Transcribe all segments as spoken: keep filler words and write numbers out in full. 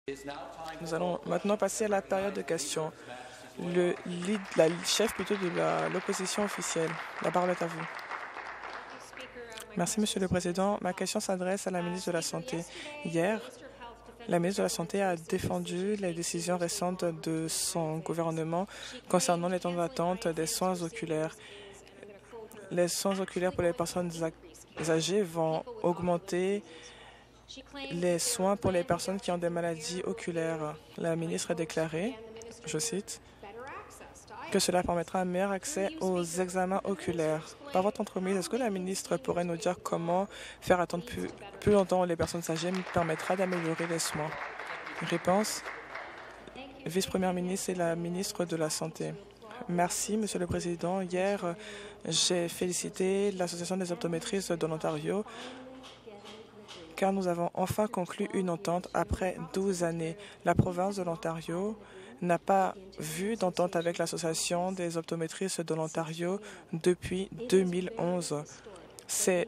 Nous allons maintenant passer à la période de questions. Le lead, la chef plutôt de l'opposition officielle. La parole est à vous. Merci, Monsieur le Président. Ma question s'adresse à la ministre de la Santé. Hier, la ministre de la Santé a défendu les décisions récentes de son gouvernement concernant les temps d'attente des soins oculaires. Les soins oculaires pour les personnes âgées vont augmenter les soins pour les personnes qui ont des maladies oculaires. La ministre a déclaré, je cite, que cela permettra un meilleur accès aux examens oculaires. Par votre entremise, est-ce que la ministre pourrait nous dire comment faire attendre plus, plus longtemps les personnes âgées permettra d'améliorer les soins? Réponse, vice-première ministre et la ministre de la Santé. Merci, Monsieur le Président. Hier, j'ai félicité l'Association des optométristes de l'Ontario car nous avons enfin conclu une entente après douze années. La province de l'Ontario n'a pas vu d'entente avec l'Association des optométristes de l'Ontario depuis deux mille onze. C'est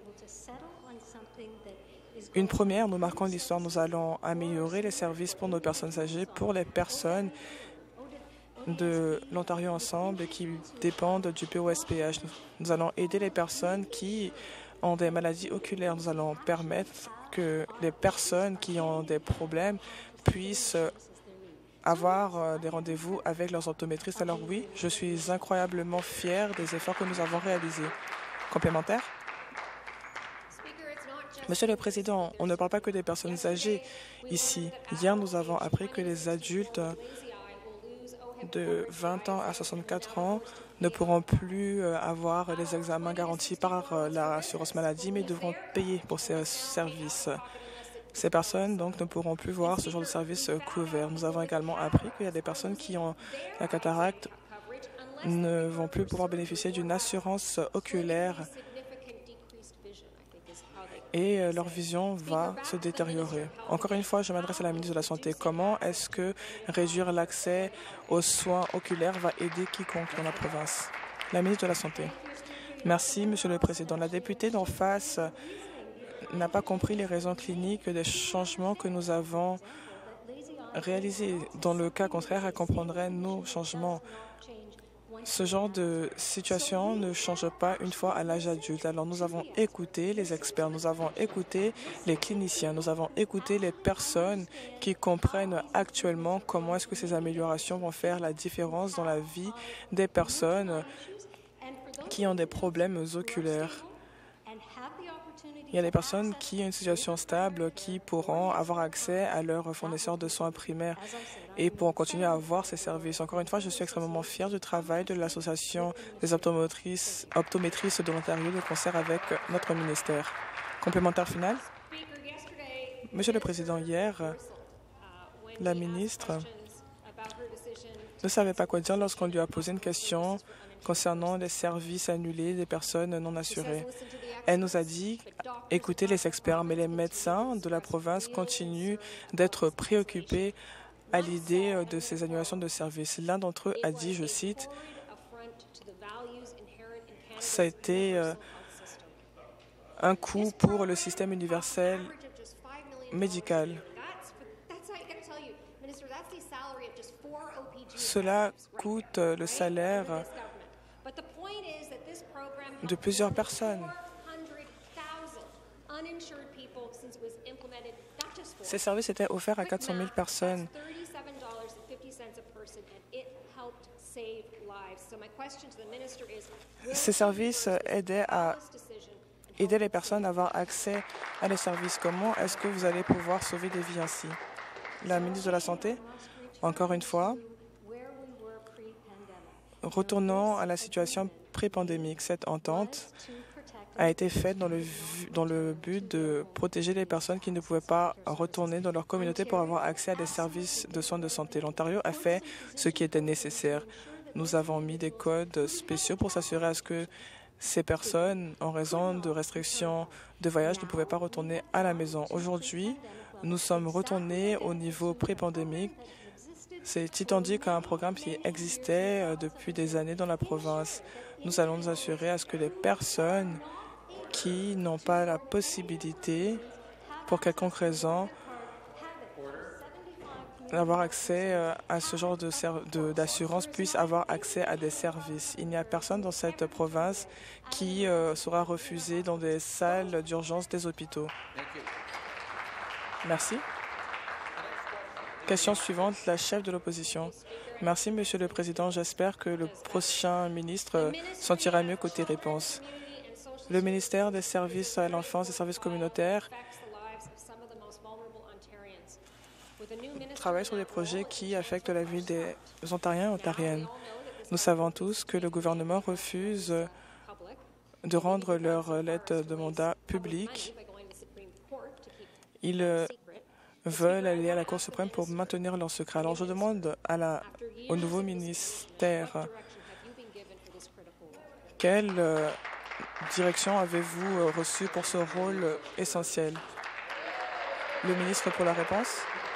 une première, nous marquons l'histoire. Nous allons améliorer les services pour nos personnes âgées, pour les personnes de l'Ontario Ensemble qui dépendent du P O S P H. Nous allons aider les personnes qui ont des maladies oculaires. Nous allons permettre que les personnes qui ont des problèmes puissent avoir des rendez-vous avec leurs optométristes. Alors oui, je suis incroyablement fière des efforts que nous avons réalisés. Complémentaire? Monsieur le Président, on ne parle pas que des personnes âgées ici. Hier, nous avons appris que les adultes de vingt ans à soixante-quatre ans ne pourront plus avoir les examens garantis par l'assurance maladie, mais devront payer pour ces services. Ces personnes donc ne pourront plus voir ce genre de service couvert. Nous avons également appris qu'il y a des personnes qui ont la cataracte ne vont plus pouvoir bénéficier d'une assurance oculaire et leur vision va se détériorer. Encore une fois, je m'adresse à la ministre de la Santé. Comment est-ce que réduire l'accès aux soins oculaires va aider quiconque dans la province? La ministre de la Santé. Merci, Monsieur le Président. La députée d'en face n'a pas compris les raisons cliniques des changements que nous avons réalisés. Dans le cas contraire, elle comprendrait nos changements. Ce genre de situation ne change pas une fois à l'âge adulte. Alors nous avons écouté les experts, nous avons écouté les cliniciens, nous avons écouté les personnes qui comprennent actuellement comment est-ce que ces améliorations vont faire la différence dans la vie des personnes qui ont des problèmes oculaires. Il y a des personnes qui ont une situation stable qui pourront avoir accès à leurs fournisseurs de soins primaires et pourront continuer à avoir ces services. Encore une fois, je suis extrêmement fière du travail de l'Association des optométristes, optométristes de l'Ontario de concert avec notre ministère. Complémentaire final? Monsieur le Président, hier, la ministre ne savait pas quoi dire lorsqu'on lui a posé une question concernant les services annulés des personnes non assurées. Elle nous a dit « Écoutez les experts », mais les médecins de la province continuent d'être préoccupés à l'idée de ces annulations de services. L'un d'entre eux a dit, je cite, « C'était euh, un coût pour le système universel médical. » Cela coûte le salaire de plusieurs personnes. Ces services étaient offerts à quatre cent mille personnes. Ces services aidaient à aider les personnes à avoir accès à les services. Comment est-ce que vous allez pouvoir sauver des vies ainsi? La ministre de la Santé, encore une fois, retournons à la situation pré-pandémique. Cette entente a été faite dans le, dans le but de protéger les personnes qui ne pouvaient pas retourner dans leur communauté pour avoir accès à des services de soins de santé. L'Ontario a fait ce qui était nécessaire. Nous avons mis des codes spéciaux pour s'assurer à ce que ces personnes, en raison de restrictions de voyage, ne pouvaient pas retourner à la maison. Aujourd'hui, nous sommes retournés au niveau pré-pandémique. C'est étendu qu'un programme qui existait depuis des années dans la province. Nous allons nous assurer à ce que les personnes qui n'ont pas la possibilité, pour quelconque raison, d'avoir accès à ce genre d'assurance puissent avoir accès à des services. Il n'y a personne dans cette province qui euh, sera refusé dans des salles d'urgence des hôpitaux. Merci. Question suivante, la chef de l'opposition. Merci, Monsieur le Président. J'espère que le prochain ministre s'en tirera mieux côté réponse. Le ministère des Services à l'enfance et des services communautaires travaille sur des projets qui affectent la vie des Ontariens et Ontariennes. Nous savons tous que le gouvernement refuse de rendre leur lettre de mandat publique. Ils veulent aller à la Cour suprême pour maintenir leur secret. Alors je demande à la, au nouveau ministère, quelle euh, direction avez-vous euh, reçue pour ce rôle euh, essentiel? Le ministre pour la réponse.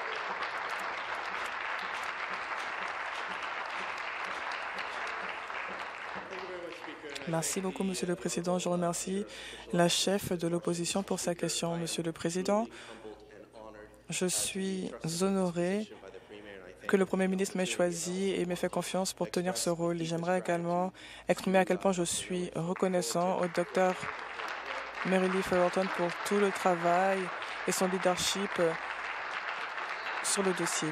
Merci beaucoup, Monsieur le Président. Je remercie la chef de l'opposition pour sa question. Monsieur le Président, je suis honoré que le Premier ministre m'ait choisi et m'ait fait confiance pour tenir ce rôle. J'aimerais également exprimer à quel point je suis reconnaissant au docteur Mary Lee Ferrelton pour tout le travail et son leadership sur le dossier.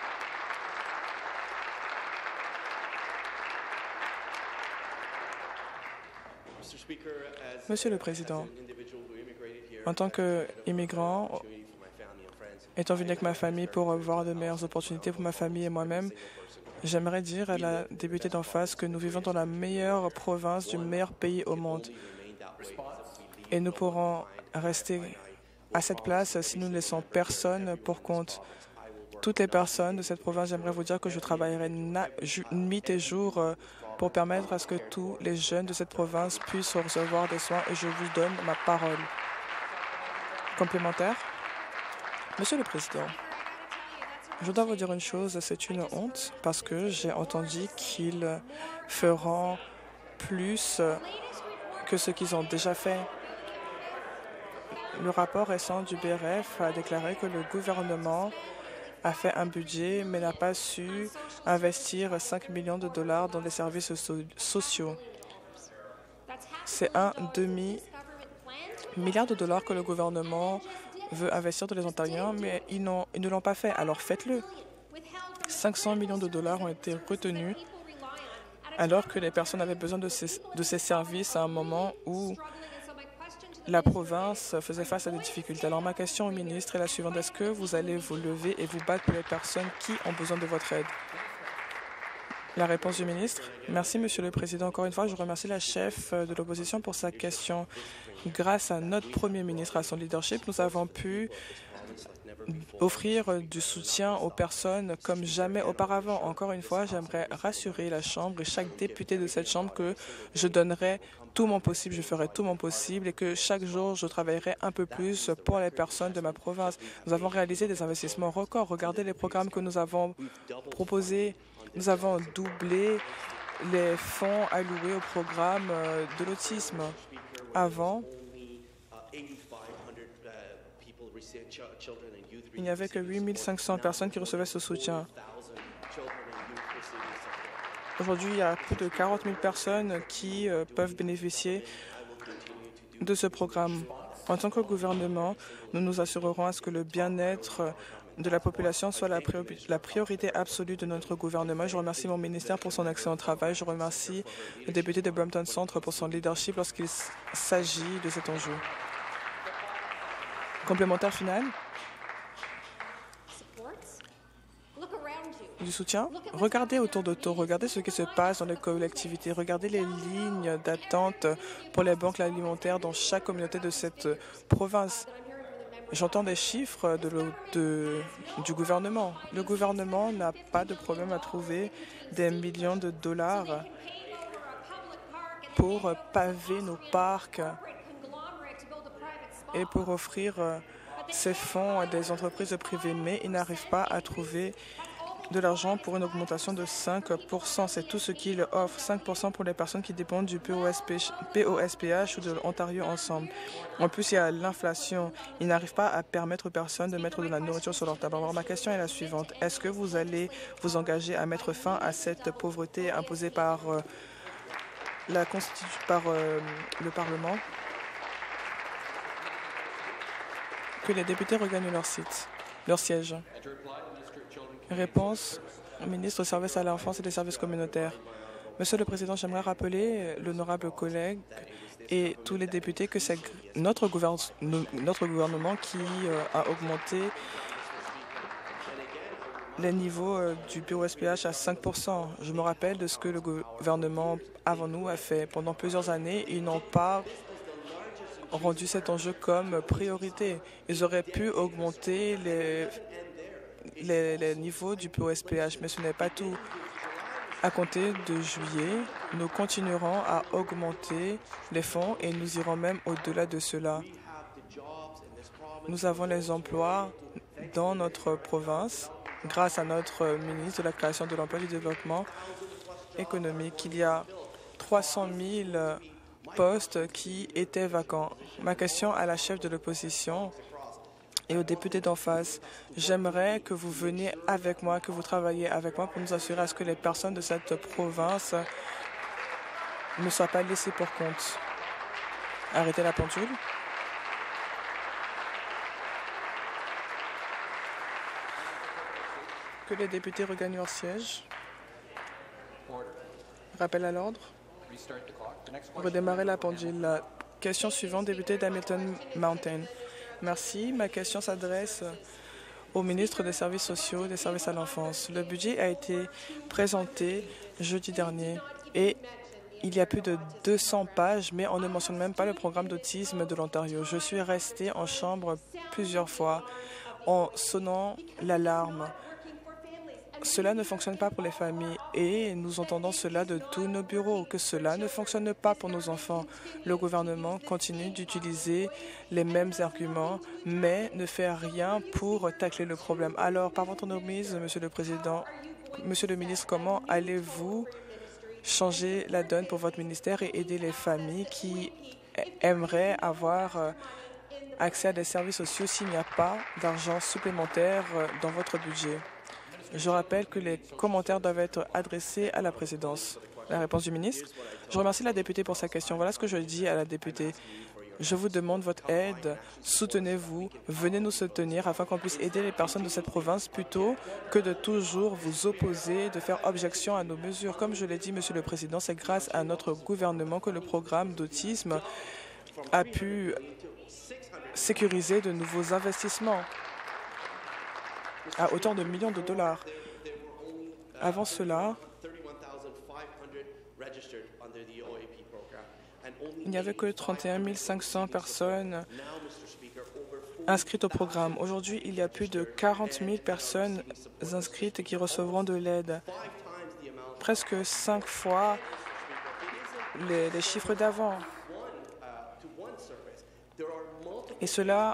Monsieur le Président, en tant qu'immigrant, étant venu avec ma famille pour avoir de meilleures opportunités pour ma famille et moi-même, j'aimerais dire à la députée d'en face que nous vivons dans la meilleure province du meilleur pays au monde. Et nous pourrons rester à cette place si nous ne laissons personne pour compte. Toutes les personnes de cette province, j'aimerais vous dire que je travaillerai nuit et jour pour permettre à ce que tous les jeunes de cette province puissent recevoir des soins et je vous donne ma parole. Complémentaire. Monsieur le Président, je dois vous dire une chose, c'est une honte parce que j'ai entendu qu'ils feront plus que ce qu'ils ont déjà fait. Le rapport récent du B R F a déclaré que le gouvernement a fait un budget mais n'a pas su investir cinq millions de dollars dans les services so sociaux. C'est un demi-milliard de dollars que le gouvernement veut investir dans les Ontariens, mais ils, ils ne l'ont pas fait. Alors faites-le. cinq cents millions de dollars ont été retenus alors que les personnes avaient besoin de ces, de ces services à un moment où la province faisait face à des difficultés. Alors ma question au ministre est la suivante. Est-ce que vous allez vous lever et vous battre pour les personnes qui ont besoin de votre aide? La réponse du ministre. Merci, Monsieur le Président. Encore une fois, je remercie la chef de l'opposition pour sa question. Grâce à notre Premier ministre, à son leadership, nous avons pu offrir du soutien aux personnes comme jamais auparavant. Encore une fois, j'aimerais rassurer la Chambre et chaque député de cette Chambre que je donnerai tout mon possible, je ferai tout mon possible et que chaque jour, je travaillerai un peu plus pour les personnes de ma province. Nous avons réalisé des investissements records. Regardez les programmes que nous avons proposés. Nous avons doublé les fonds alloués au programme de l'autisme. Avant, il n'y avait que huit mille cinq cents personnes qui recevaient ce soutien. Aujourd'hui, il y a plus de quarante mille personnes qui euh, peuvent bénéficier de ce programme. En tant que gouvernement, nous nous assurerons à ce que le bien-être de la population soit la, priori la priorité absolue de notre gouvernement. Je remercie mon ministère pour son excellent travail. Je remercie le député de Brampton Centre pour son leadership lorsqu'il s'agit de cet enjeu. Complémentaire final? Du soutien? Regardez autour de tout, regardez ce qui se passe dans les collectivités, regardez les lignes d'attente pour les banques alimentaires dans chaque communauté de cette province. J'entends des chiffres de le, de, du gouvernement. Le gouvernement n'a pas de problème à trouver des millions de dollars pour paver nos parcs et pour offrir ces fonds à des entreprises privées, mais ils n'arrivent pas à trouver de l'argent pour une augmentation de cinq pour cent. C'est tout ce qu'il offre. cinq pour cent pour les personnes qui dépendent du P O S P H ou de l'Ontario Ensemble. En plus, il y a l'inflation. Il n'arrive pas à permettre aux personnes de mettre de la nourriture sur leur table. Alors, ma question est la suivante. Est-ce que vous allez vous engager à mettre fin à cette pauvreté imposée par, euh, la Constitu- par euh, le Parlement? Que les députés regagnent leur site, leur siège. Réponse au ministre des Services à l'enfance et des services communautaires. Monsieur le Président, j'aimerais rappeler l'honorable collègue et tous les députés que c'est notre, gouverne notre gouvernement qui euh, a augmenté les niveaux euh, du P O S P H à cinq pour cent. Je me rappelle de ce que le gouvernement avant nous a fait. Pendant plusieurs années, ils n'ont pas rendu cet enjeu comme priorité. Ils auraient pu augmenter les Les, les niveaux du P O S P H, mais ce n'est pas tout. À compter de juillet, nous continuerons à augmenter les fonds et nous irons même au-delà de cela. Nous avons les emplois dans notre province grâce à notre ministre de la Création de l'Emploi et du Développement économique. Il y a trois cent mille postes qui étaient vacants. Ma question à la chef de l'opposition et aux députés d'en face, j'aimerais que vous veniez avec moi, que vous travailliez avec moi pour nous assurer à ce que les personnes de cette province ne soient pas laissées pour compte. Arrêtez la pendule. Que les députés regagnent leur siège. Rappel à l'ordre. Redémarrer la pendule. La question suivante, député d'Hamilton Mountain. Merci. Ma question s'adresse au ministre des Services sociaux et des services à l'enfance. Le budget a été présenté jeudi dernier et il y a plus de deux cents pages, mais on ne mentionne même pas le programme d'autisme de l'Ontario. Je suis restée en chambre plusieurs fois en sonnant l'alarme. Cela ne fonctionne pas pour les familles et nous entendons cela de tous nos bureaux, que cela ne fonctionne pas pour nos enfants. Le gouvernement continue d'utiliser les mêmes arguments, mais ne fait rien pour tacler le problème. Alors, par votre entremise, Monsieur le Président, Monsieur le ministre, comment allez-vous changer la donne pour votre ministère et aider les familles qui aimeraient avoir accès à des services sociaux s'il n'y a pas d'argent supplémentaire dans votre budget? Je rappelle que les commentaires doivent être adressés à la présidence. La réponse du ministre. Je remercie la députée pour sa question. Voilà ce que je dis à la députée. Je vous demande votre aide. Soutenez-vous. Venez nous soutenir afin qu'on puisse aider les personnes de cette province plutôt que de toujours vous opposer, de faire objection à nos mesures. Comme je l'ai dit, Monsieur le Président, c'est grâce à notre gouvernement que le programme d'autisme a pu sécuriser de nouveaux investissements à hauteur de millions de dollars. Avant cela, il n'y avait que trente et un mille cinq cents personnes inscrites au programme. Aujourd'hui, il y a plus de quarante mille personnes inscrites qui recevront de l'aide. Presque cinq fois les, les chiffres d'avant. Et cela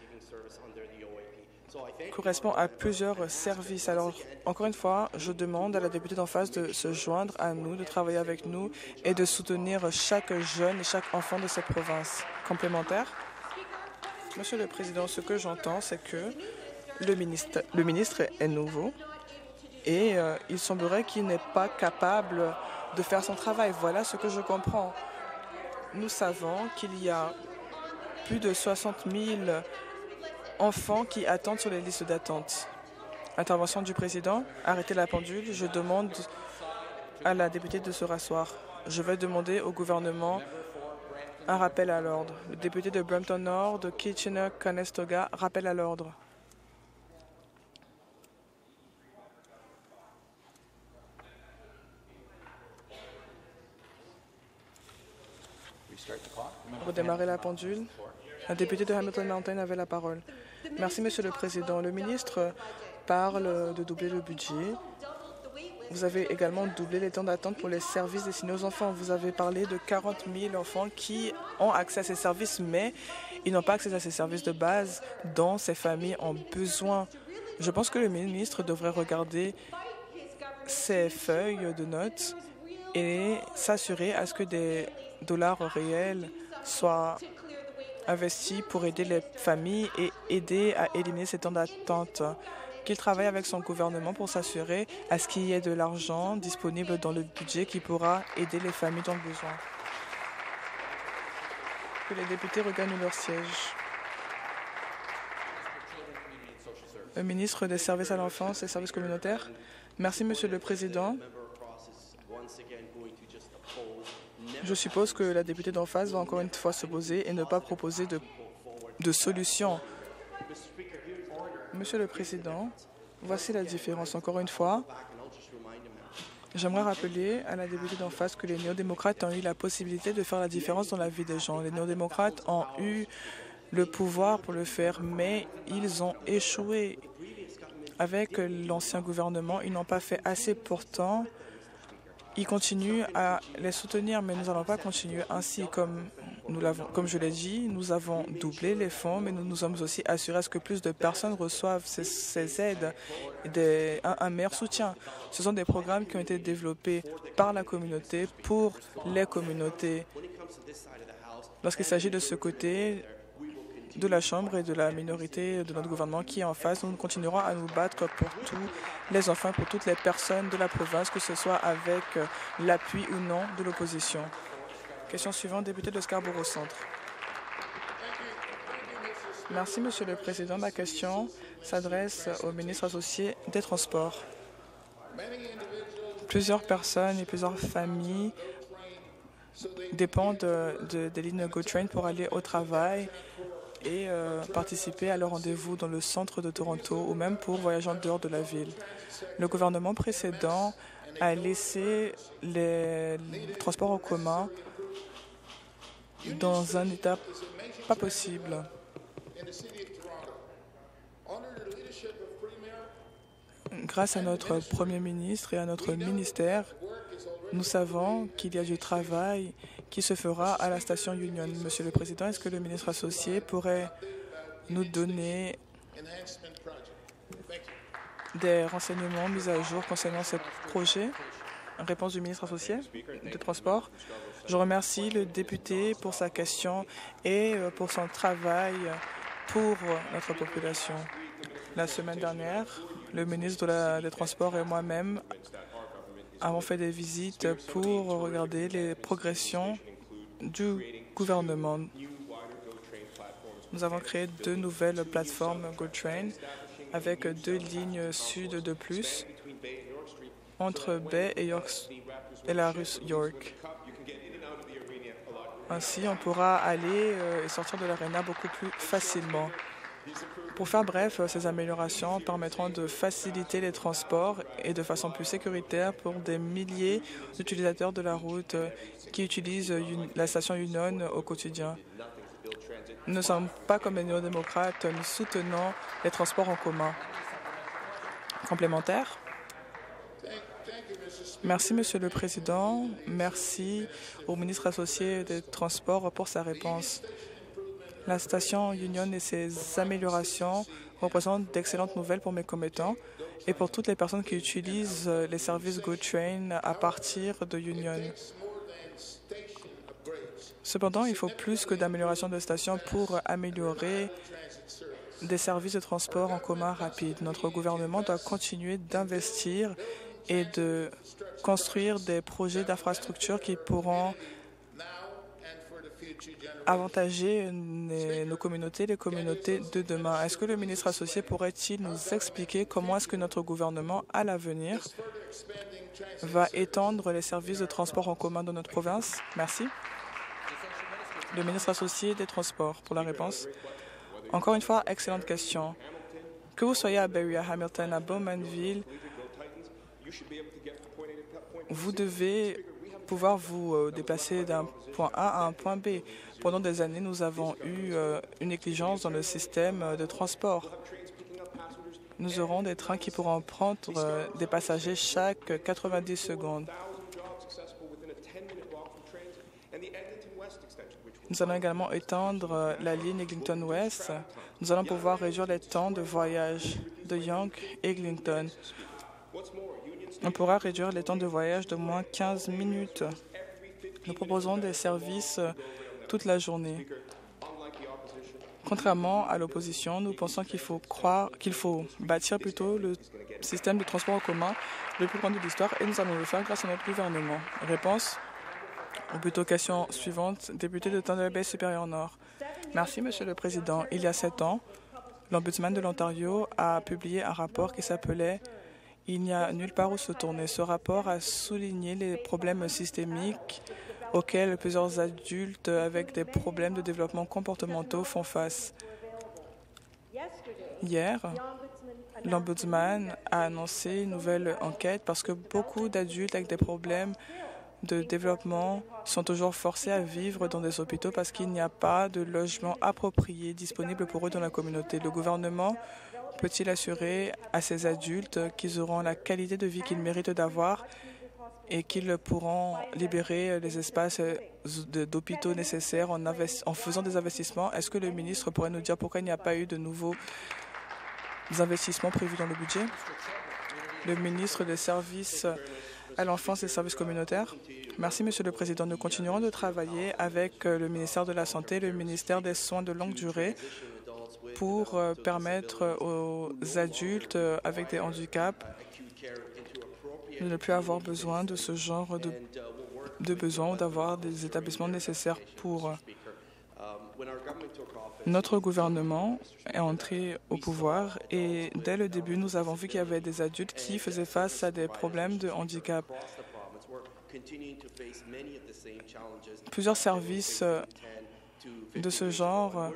correspond à plusieurs services. Alors, encore une fois, je demande à la députée d'en face de se joindre à nous, de travailler avec nous et de soutenir chaque jeune et chaque enfant de cette province. Complémentaire? Monsieur le Président, ce que j'entends, c'est que le ministre, le ministre est nouveau et euh, il semblerait qu'il n'est pas capable de faire son travail. Voilà ce que je comprends. Nous savons qu'il y a plus de soixante mille enfants qui attendent sur les listes d'attente. Intervention du président. Arrêtez la pendule. Je demande à la députée de se rasseoir. Je vais demander au gouvernement un rappel à l'ordre. Le député de Brampton Nord, de Kitchener-Conestoga, rappel à l'ordre. Redémarrer la pendule. La députée de Hamilton Mountain avait la parole. Merci, Monsieur le Président. Le ministre parle de doubler le budget. Vous avez également doublé les temps d'attente pour les services destinés aux enfants. Vous avez parlé de quarante mille enfants qui ont accès à ces services, mais ils n'ont pas accès à ces services de base dont ces familles ont besoin. Je pense que le ministre devrait regarder ses feuilles de notes et s'assurer à ce que des dollars réels soient investis pour aider les familles et aider à éliminer ces temps d'attente. Qu'il travaille avec son gouvernement pour s'assurer à ce qu'il y ait de l'argent disponible dans le budget qui pourra aider les familles dans le besoin. Que les députés regagnent leur siège. Le ministre des Services à l'enfance et Services communautaires. Merci, Monsieur le Président. Je suppose que la députée d'en face va encore une fois se poser et ne pas proposer de, de solution. Monsieur le Président, voici la différence. Encore une fois, j'aimerais rappeler à la députée d'en face que les néo-démocrates ont eu la possibilité de faire la différence dans la vie des gens. Les néo-démocrates ont eu le pouvoir pour le faire, mais ils ont échoué. Avec l'ancien gouvernement, ils n'ont pas fait assez. Pourtant, ils continuent à les soutenir, mais nous n'allons pas continuer ainsi. Comme, nous l'avons, comme je l'ai dit, nous avons doublé les fonds, mais nous nous sommes aussi assurés à ce que plus de personnes reçoivent ces, ces aides, des, un, un meilleur soutien. Ce sont des programmes qui ont été développés par la communauté, pour les communautés. Lorsqu'il s'agit de ce côté de la Chambre et de la minorité de notre gouvernement qui est en face, nous continuerons à nous battre pour tous les enfants, pour toutes les personnes de la province, que ce soit avec l'appui ou non de l'opposition. Question suivante, député de Scarborough Centre. Merci, Monsieur le Président. Ma question s'adresse au ministre associé des Transports. Plusieurs personnes et plusieurs familles dépendent de, de, des lignes GoTrain pour aller au travail et euh, participer à leur rendez-vous dans le centre de Toronto ou même pour voyager en dehors de la ville. Le gouvernement précédent a laissé les, les transports en commun dans un état pas possible. Grâce à notre Premier ministre et à notre ministère, nous savons qu'il y a du travail qui se fera à la station Union. Monsieur le Président, est-ce que le ministre associé pourrait nous donner des renseignements mis à jour concernant ce projet? Réponse du ministre associé des Transports. Je remercie le député pour sa question et pour son travail pour notre population. La semaine dernière, le ministre de la, des Transports et moi-même avons fait des visites pour regarder les progressions du gouvernement. Nous avons créé deux nouvelles plateformes GoTrain avec deux lignes sud de plus entre Bay et, York, et la rue York. Ainsi, on pourra aller et sortir de l'aréna beaucoup plus facilement. Pour faire bref, ces améliorations permettront de faciliter les transports et de façon plus sécuritaire pour des milliers d'utilisateurs de la route qui utilisent la station Union au quotidien. Nous ne sommes pas comme les néo-démocrates, nous soutenons les transports en commun. Complémentaire? Merci, Monsieur le Président. Merci au ministre associé des Transports pour sa réponse. La station Union et ses améliorations représentent d'excellentes nouvelles pour mes commettants et pour toutes les personnes qui utilisent les services GoTrain à partir de Union. Cependant, il faut plus que d'améliorations de stations pour améliorer des services de transport en commun rapides. Notre gouvernement doit continuer d'investir et de construire des projets d'infrastructure qui pourront avantager nos communautés, les communautés de demain. Est-ce que le ministre associé pourrait-il nous expliquer comment est-ce que notre gouvernement, à l'avenir, va étendre les services de transport en commun dans notre province? Merci. Le ministre associé des Transports pour la réponse. Encore une fois, excellente question. Que vous soyez à Barrie, à Hamilton, à Bowmanville, vous devez pouvoir vous déplacer d'un point A à un point B. Pendant des années, nous avons eu euh, une négligence dans le système de transport. Nous aurons des trains qui pourront prendre euh, des passagers chaque quatre-vingt-dix secondes. Nous allons également étendre euh, la ligne Eglinton West Nous allons pouvoir réduire les temps de voyage de Young et Eglinton. On pourra réduire les temps de voyage de moins quinze minutes. Nous proposons des services toute la journée. Contrairement à l'opposition, nous pensons qu'il faut croire qu'il faut bâtir plutôt le système de transport en commun le plus grand de l'histoire et nous allons le faire grâce à notre gouvernement. Réponse ou plutôt question suivante, député de Thunder Bay Supérieur Nord. Merci, Monsieur le Président. Il y a sept ans, l'Ombudsman de l'Ontario a publié un rapport qui s'appelait « Il n'y a nulle part où se tourner ». Ce rapport a souligné les problèmes systémiques auxquels plusieurs adultes avec des problèmes de développement comportementaux font face. Hier, l'Ombudsman a annoncé une nouvelle enquête parce que beaucoup d'adultes avec des problèmes de développement sont toujours forcés à vivre dans des hôpitaux parce qu'il n'y a pas de logement approprié disponible pour eux dans la communauté. Le gouvernement peut-il assurer à ces adultes qu'ils auront la qualité de vie qu'ils méritent d'avoir et qu'ils pourront libérer les espaces d'hôpitaux nécessaires en, en faisant des investissements? Est-ce que le ministre pourrait nous dire pourquoi il n'y a pas eu de nouveaux investissements prévus dans le budget? Le ministre des Services à l'enfance et des services communautaires. Merci, Monsieur le Président. Nous continuerons de travailler avec le ministère de la Santé et le ministère des Soins de longue durée pour permettre aux adultes avec des handicaps de ne plus avoir besoin de ce genre de, de besoins ou d'avoir des établissements nécessaires pour. Notre gouvernement est entré au pouvoir et dès le début, nous avons vu qu'il y avait des adultes qui faisaient face à des problèmes de handicap. Plusieurs services de ce genre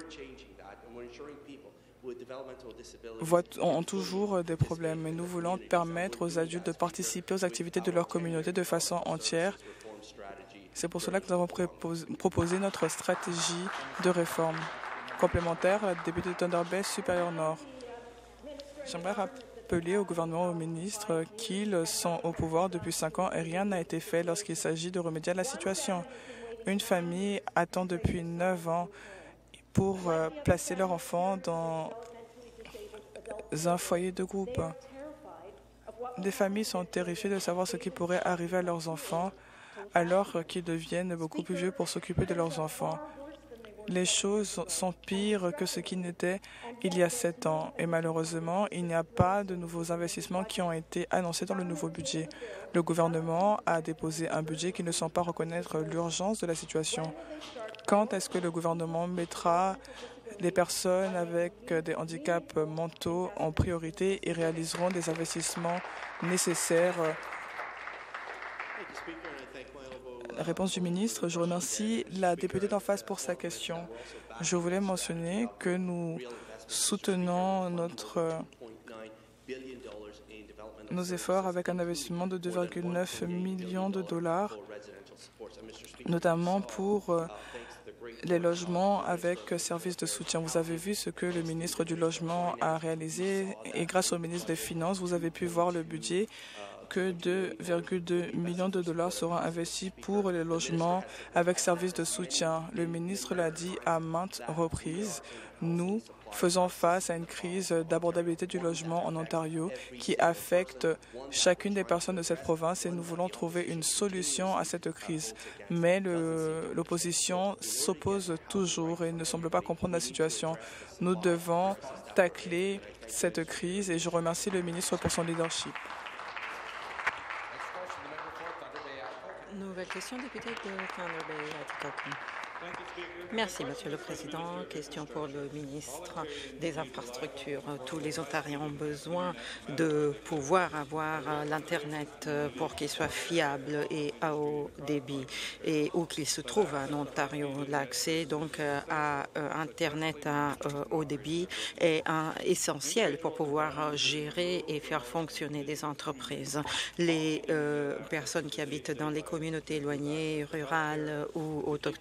ont toujours des problèmes et nous voulons permettre aux adultes de participer aux activités de leur communauté de façon entière. C'est pour cela que nous avons proposé notre stratégie de réforme complémentaire à la députée de Thunder Bay Supérieur Nord. J'aimerais rappeler au gouvernement et au ministre qu'ils sont au pouvoir depuis cinq ans et rien n'a été fait lorsqu'il s'agit de remédier à la situation. Une famille attend depuis neuf ans pour placer leur enfant dans un foyer de groupe. Des familles sont terrifiées de savoir ce qui pourrait arriver à leurs enfants alors qu'ils deviennent beaucoup plus vieux pour s'occuper de leurs enfants. Les choses sont pires que ce qui n'était il y a sept ans et malheureusement, il n'y a pas de nouveaux investissements qui ont été annoncés dans le nouveau budget. Le gouvernement a déposé un budget qui ne semble pas reconnaître l'urgence de la situation. Quand est-ce que le gouvernement mettra les personnes avec des handicaps mentaux en priorité et réaliseront des investissements nécessaires? Réponse du ministre. Je remercie la députée d'en face pour sa question. Je voulais mentionner que nous soutenons notre, nos efforts avec un investissement de deux virgule neuf millions de dollars, notamment pour les logements avec services de soutien. Vous avez vu ce que le ministre du Logement a réalisé et grâce au ministre des Finances, vous avez pu voir le budget que deux virgule deux millions de dollars seront investis pour les logements avec services de soutien. Le ministre l'a dit à maintes reprises, nous faisons face à une crise d'abordabilité du logement en Ontario qui affecte chacune des personnes de cette province et nous voulons trouver une solution à cette crise. Mais l'opposition s'oppose toujours et ne semble pas comprendre la situation. Nous devons tacler cette crise et je remercie le ministre pour son leadership. Nouvelle question, député de Thunder Bay, Atikokan. Merci, Monsieur le Président. Question pour le ministre des Infrastructures. Tous les Ontariens ont besoin de pouvoir avoir l'Internet pour qu'il soit fiable et à haut débit. Et où qu'il se trouve en Ontario, l'accès donc à Internet à haut débit est un, essentiel pour pouvoir gérer et faire fonctionner des entreprises. Les euh, personnes qui habitent dans les communautés éloignées, rurales ou autochtones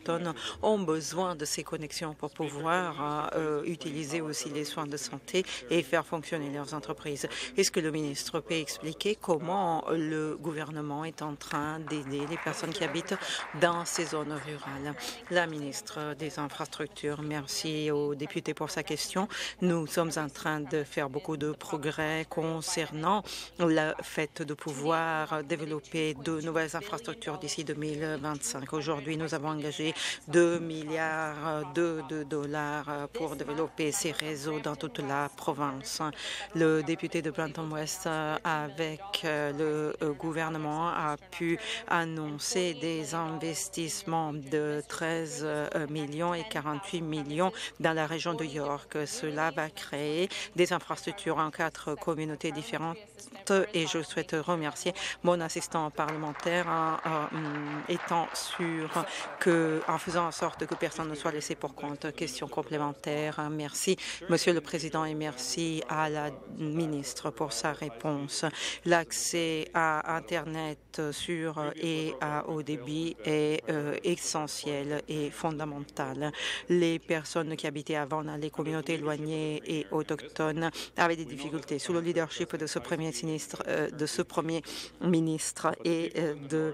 ont besoin de ces connexions pour pouvoir euh, utiliser aussi les soins de santé et faire fonctionner leurs entreprises. Est-ce que le ministre peut expliquer comment le gouvernement est en train d'aider les personnes qui habitent dans ces zones rurales? La ministre des Infrastructures, merci aux députés pour sa question. Nous sommes en train de faire beaucoup de progrès concernant le fait de pouvoir développer de nouvelles infrastructures d'ici deux mille vingt-cinq. Aujourd'hui, nous avons engagé deux milliards de, de dollars pour développer ces réseaux dans toute la province. Le député de Blanton West, avec le gouvernement, a pu annoncer des investissements de treize millions et quarante-huit millions dans la région de York. Cela va créer des infrastructures en quatre communautés différentes et je souhaite remercier mon assistant parlementaire en, en étant sûr que, en faisant en sorte que personne ne soit laissé pour compte. Question complémentaire. Merci, Monsieur le Président, et merci à la ministre pour sa réponse. L'accès à Internet sûr et à haut débit est euh, essentiel et fondamental. Les personnes qui habitaient avant dans les communautés éloignées et autochtones avaient des difficultés. Sous le leadership de ce premier ministre, euh, de ce premier ministre et euh, de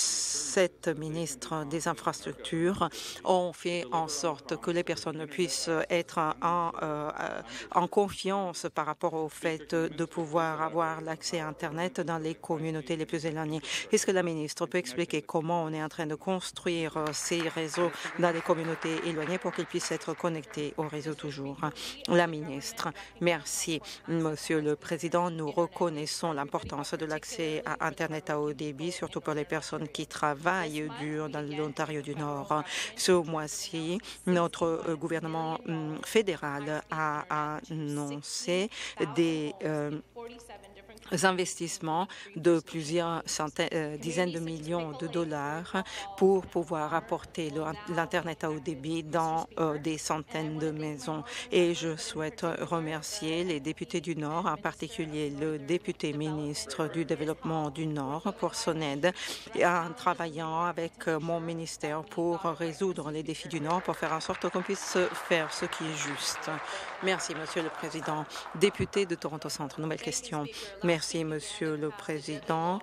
cette ministre des Infrastructures, ont fait en sorte que les personnes puissent être en, euh, en confiance par rapport au fait de pouvoir avoir l'accès à Internet dans les communautés les plus éloignées. Est-ce que la ministre peut expliquer comment on est en train de construire ces réseaux dans les communautés éloignées pour qu'ils puissent être connectés au réseau toujours? La ministre, merci, Monsieur le Président. Nous reconnaissons l'importance de l'accès à Internet à haut débit, surtout pour les personnes qui travaillent dur dans l'Ontario du Nord. Ce mois-ci, notre gouvernement fédéral a annoncé des euh, investissements de plusieurs centaines, euh, dizaines de millions de dollars pour pouvoir apporter l'Internet à haut débit dans euh, des centaines de maisons. Et je souhaite remercier les députés du Nord, en particulier le député ministre du Développement du Nord pour son aide, en travaillant avec mon ministère pour résoudre les défis du Nord, pour faire en sorte qu'on puisse faire ce qui est juste. Merci, Monsieur le Président. Député de Toronto Centre, nouvelle question. Merci, Monsieur le Président.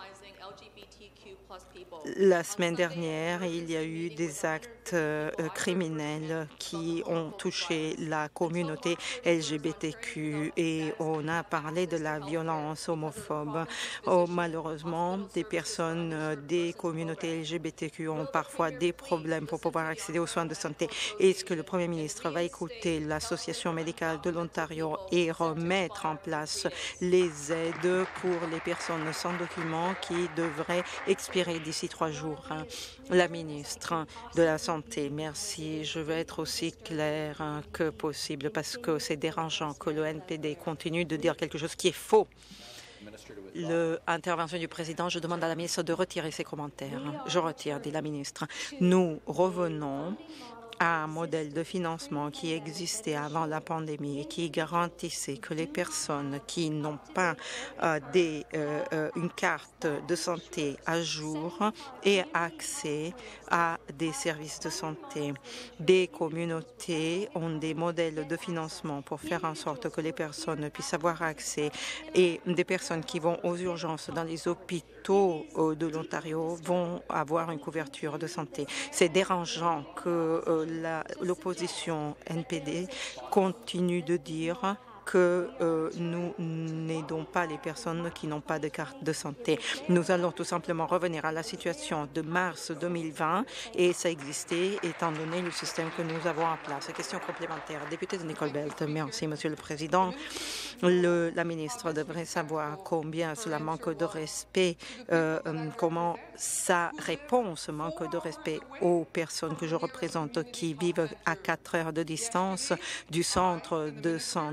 La semaine dernière, il y a eu des actes euh, criminels qui ont touché la communauté L G B T Q et on a parlé de la violence homophobe. Oh, malheureusement, des personnes euh, des communautés L G B T Q ont parfois des problèmes pour pouvoir accéder aux soins de santé. Est-ce que le Premier ministre va écouter l'Association médicale de l'Ontario et remettre en place les aides pour les personnes sans document qui devraient expirer d'ici trois jours? La ministre de la Santé, merci. Je vais être aussi claire que possible parce que c'est dérangeant que le N P D continue de dire quelque chose qui est faux. L'intervention du président, je demande à la ministre de retirer ses commentaires. Je retire, dit la ministre. Nous revenons à un modèle de financement qui existait avant la pandémie et qui garantissait que les personnes qui n'ont pas euh, des, euh, euh, une carte de santé à jour aient accès à des services de santé. Des communautés ont des modèles de financement pour faire en sorte que les personnes puissent avoir accès et des personnes qui vont aux urgences dans les hôpitaux de l'Ontario vont avoir une couverture de santé. C'est dérangeant que euh, l'opposition N P D continue de dire que euh, nous n'aidons pas les personnes qui n'ont pas de carte de santé. Nous allons tout simplement revenir à la situation de mars deux mille vingt et ça existait étant donné le système que nous avons en place. Question complémentaire. Député de Nicole Belt, merci, Monsieur le Président. Le, la ministre devrait savoir combien cela manque de respect, euh, comment sa réponse manque de respect aux personnes que je représente qui vivent à quatre heures de distance du centre de santé le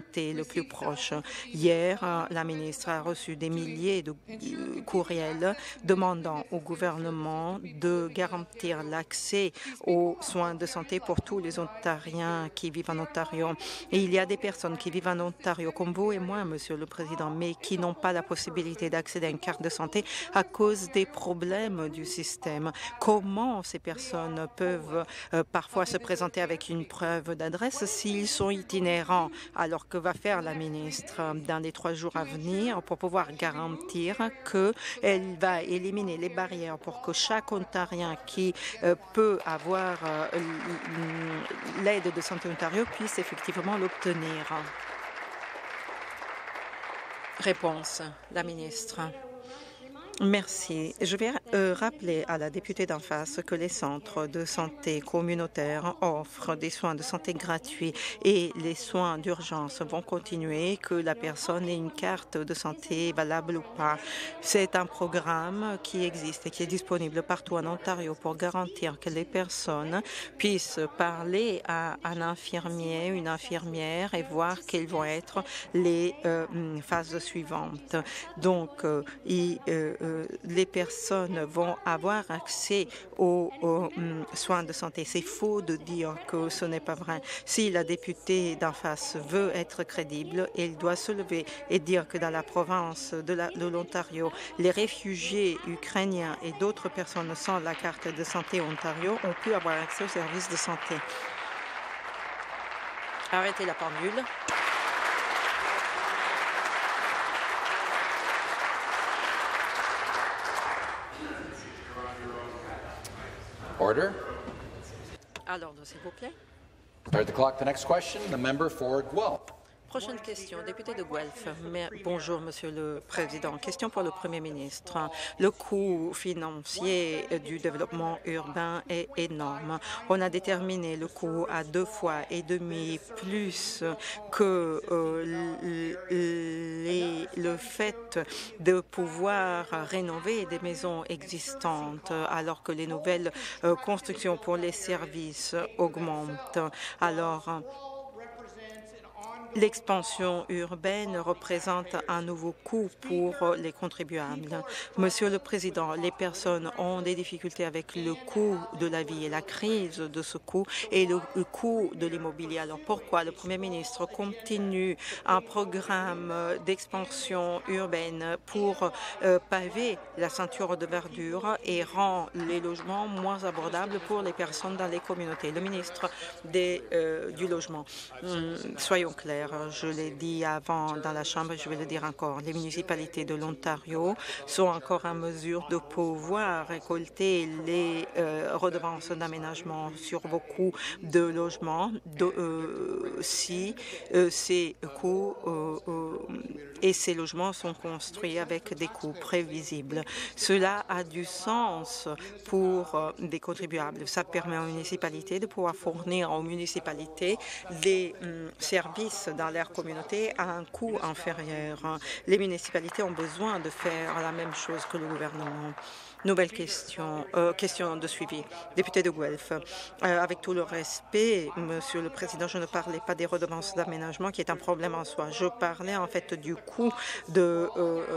plus proche. Hier, la ministre a reçu des milliers de courriels demandant au gouvernement de garantir l'accès aux soins de santé pour tous les Ontariens qui vivent en Ontario. Et il y a des personnes qui vivent en Ontario, comme vous et moi, Monsieur le Président, mais qui n'ont pas la possibilité d'accéder à une carte de santé à cause des problèmes du système. Comment ces personnes peuvent euh, parfois se présenter avec une preuve d'adresse s'ils sont itinérants? Alors que va faire la ministre dans les trois jours à venir pour pouvoir garantir qu'elle va éliminer les barrières pour que chaque Ontarien qui euh, peut avoir euh, l'aide de Santé Ontario puisse effectivement l'obtenir? Réponse, la ministre. Merci. Je vais euh, rappeler à la députée d'en face que les centres de santé communautaires offrent des soins de santé gratuits et les soins d'urgence vont continuer, que la personne ait une carte de santé valable ou pas. C'est un programme qui existe et qui est disponible partout en Ontario pour garantir que les personnes puissent parler à un infirmier, une infirmière et voir quelles vont être les euh, phases suivantes. Donc, euh, il, euh, les personnes vont avoir accès aux, aux um, soins de santé. C'est faux de dire que ce n'est pas vrai. Si la députée d'en face veut être crédible, elle doit se lever et dire que dans la province de l'Ontario, les réfugiés ukrainiens et d'autres personnes sans la carte de santé Ontario ont pu avoir accès aux services de santé. Arrêtez la pendule. Order. À l'ordre, s'il vous plaît. Start the clock. The next question, the member for Guelph. Prochaine question, député de Guelph. Bonjour, Monsieur le Président. Question pour le Premier ministre. Le coût financier du développement urbain est énorme. On a déterminé le coût à deux fois et demi plus que euh, les, le fait de pouvoir rénover des maisons existantes alors que les nouvelles euh, constructions pour les services augmentent. Alors, l'expansion urbaine représente un nouveau coût pour les contribuables. Monsieur le Président, les personnes ont des difficultés avec le coût de la vie et la crise de ce coût et le, le coût de l'immobilier. Alors pourquoi le Premier ministre continue un programme d'expansion urbaine pour euh, paver la ceinture de verdure et rend les logements moins abordables pour les personnes dans les communautés? Le ministre des, euh, du Logement, hum, soyons clairs. Je l'ai dit avant dans la Chambre et je vais le dire encore. Les municipalités de l'Ontario sont encore en mesure de pouvoir récolter les euh, redevances d'aménagement sur beaucoup de logements de, euh, si euh, ces coûts euh, euh, et ces logements sont construits avec des coûts prévisibles. Cela a du sens pour euh, des contribuables. Ça permet aux municipalités de pouvoir fournir aux municipalités des euh, services dans leur communauté à un coût inférieur. Les municipalités ont besoin de faire la même chose que le gouvernement. Nouvelle question, euh, question de suivi. Député de Guelph, euh, avec tout le respect, Monsieur le Président, je ne parlais pas des redevances d'aménagement qui est un problème en soi. Je parlais en fait du coût de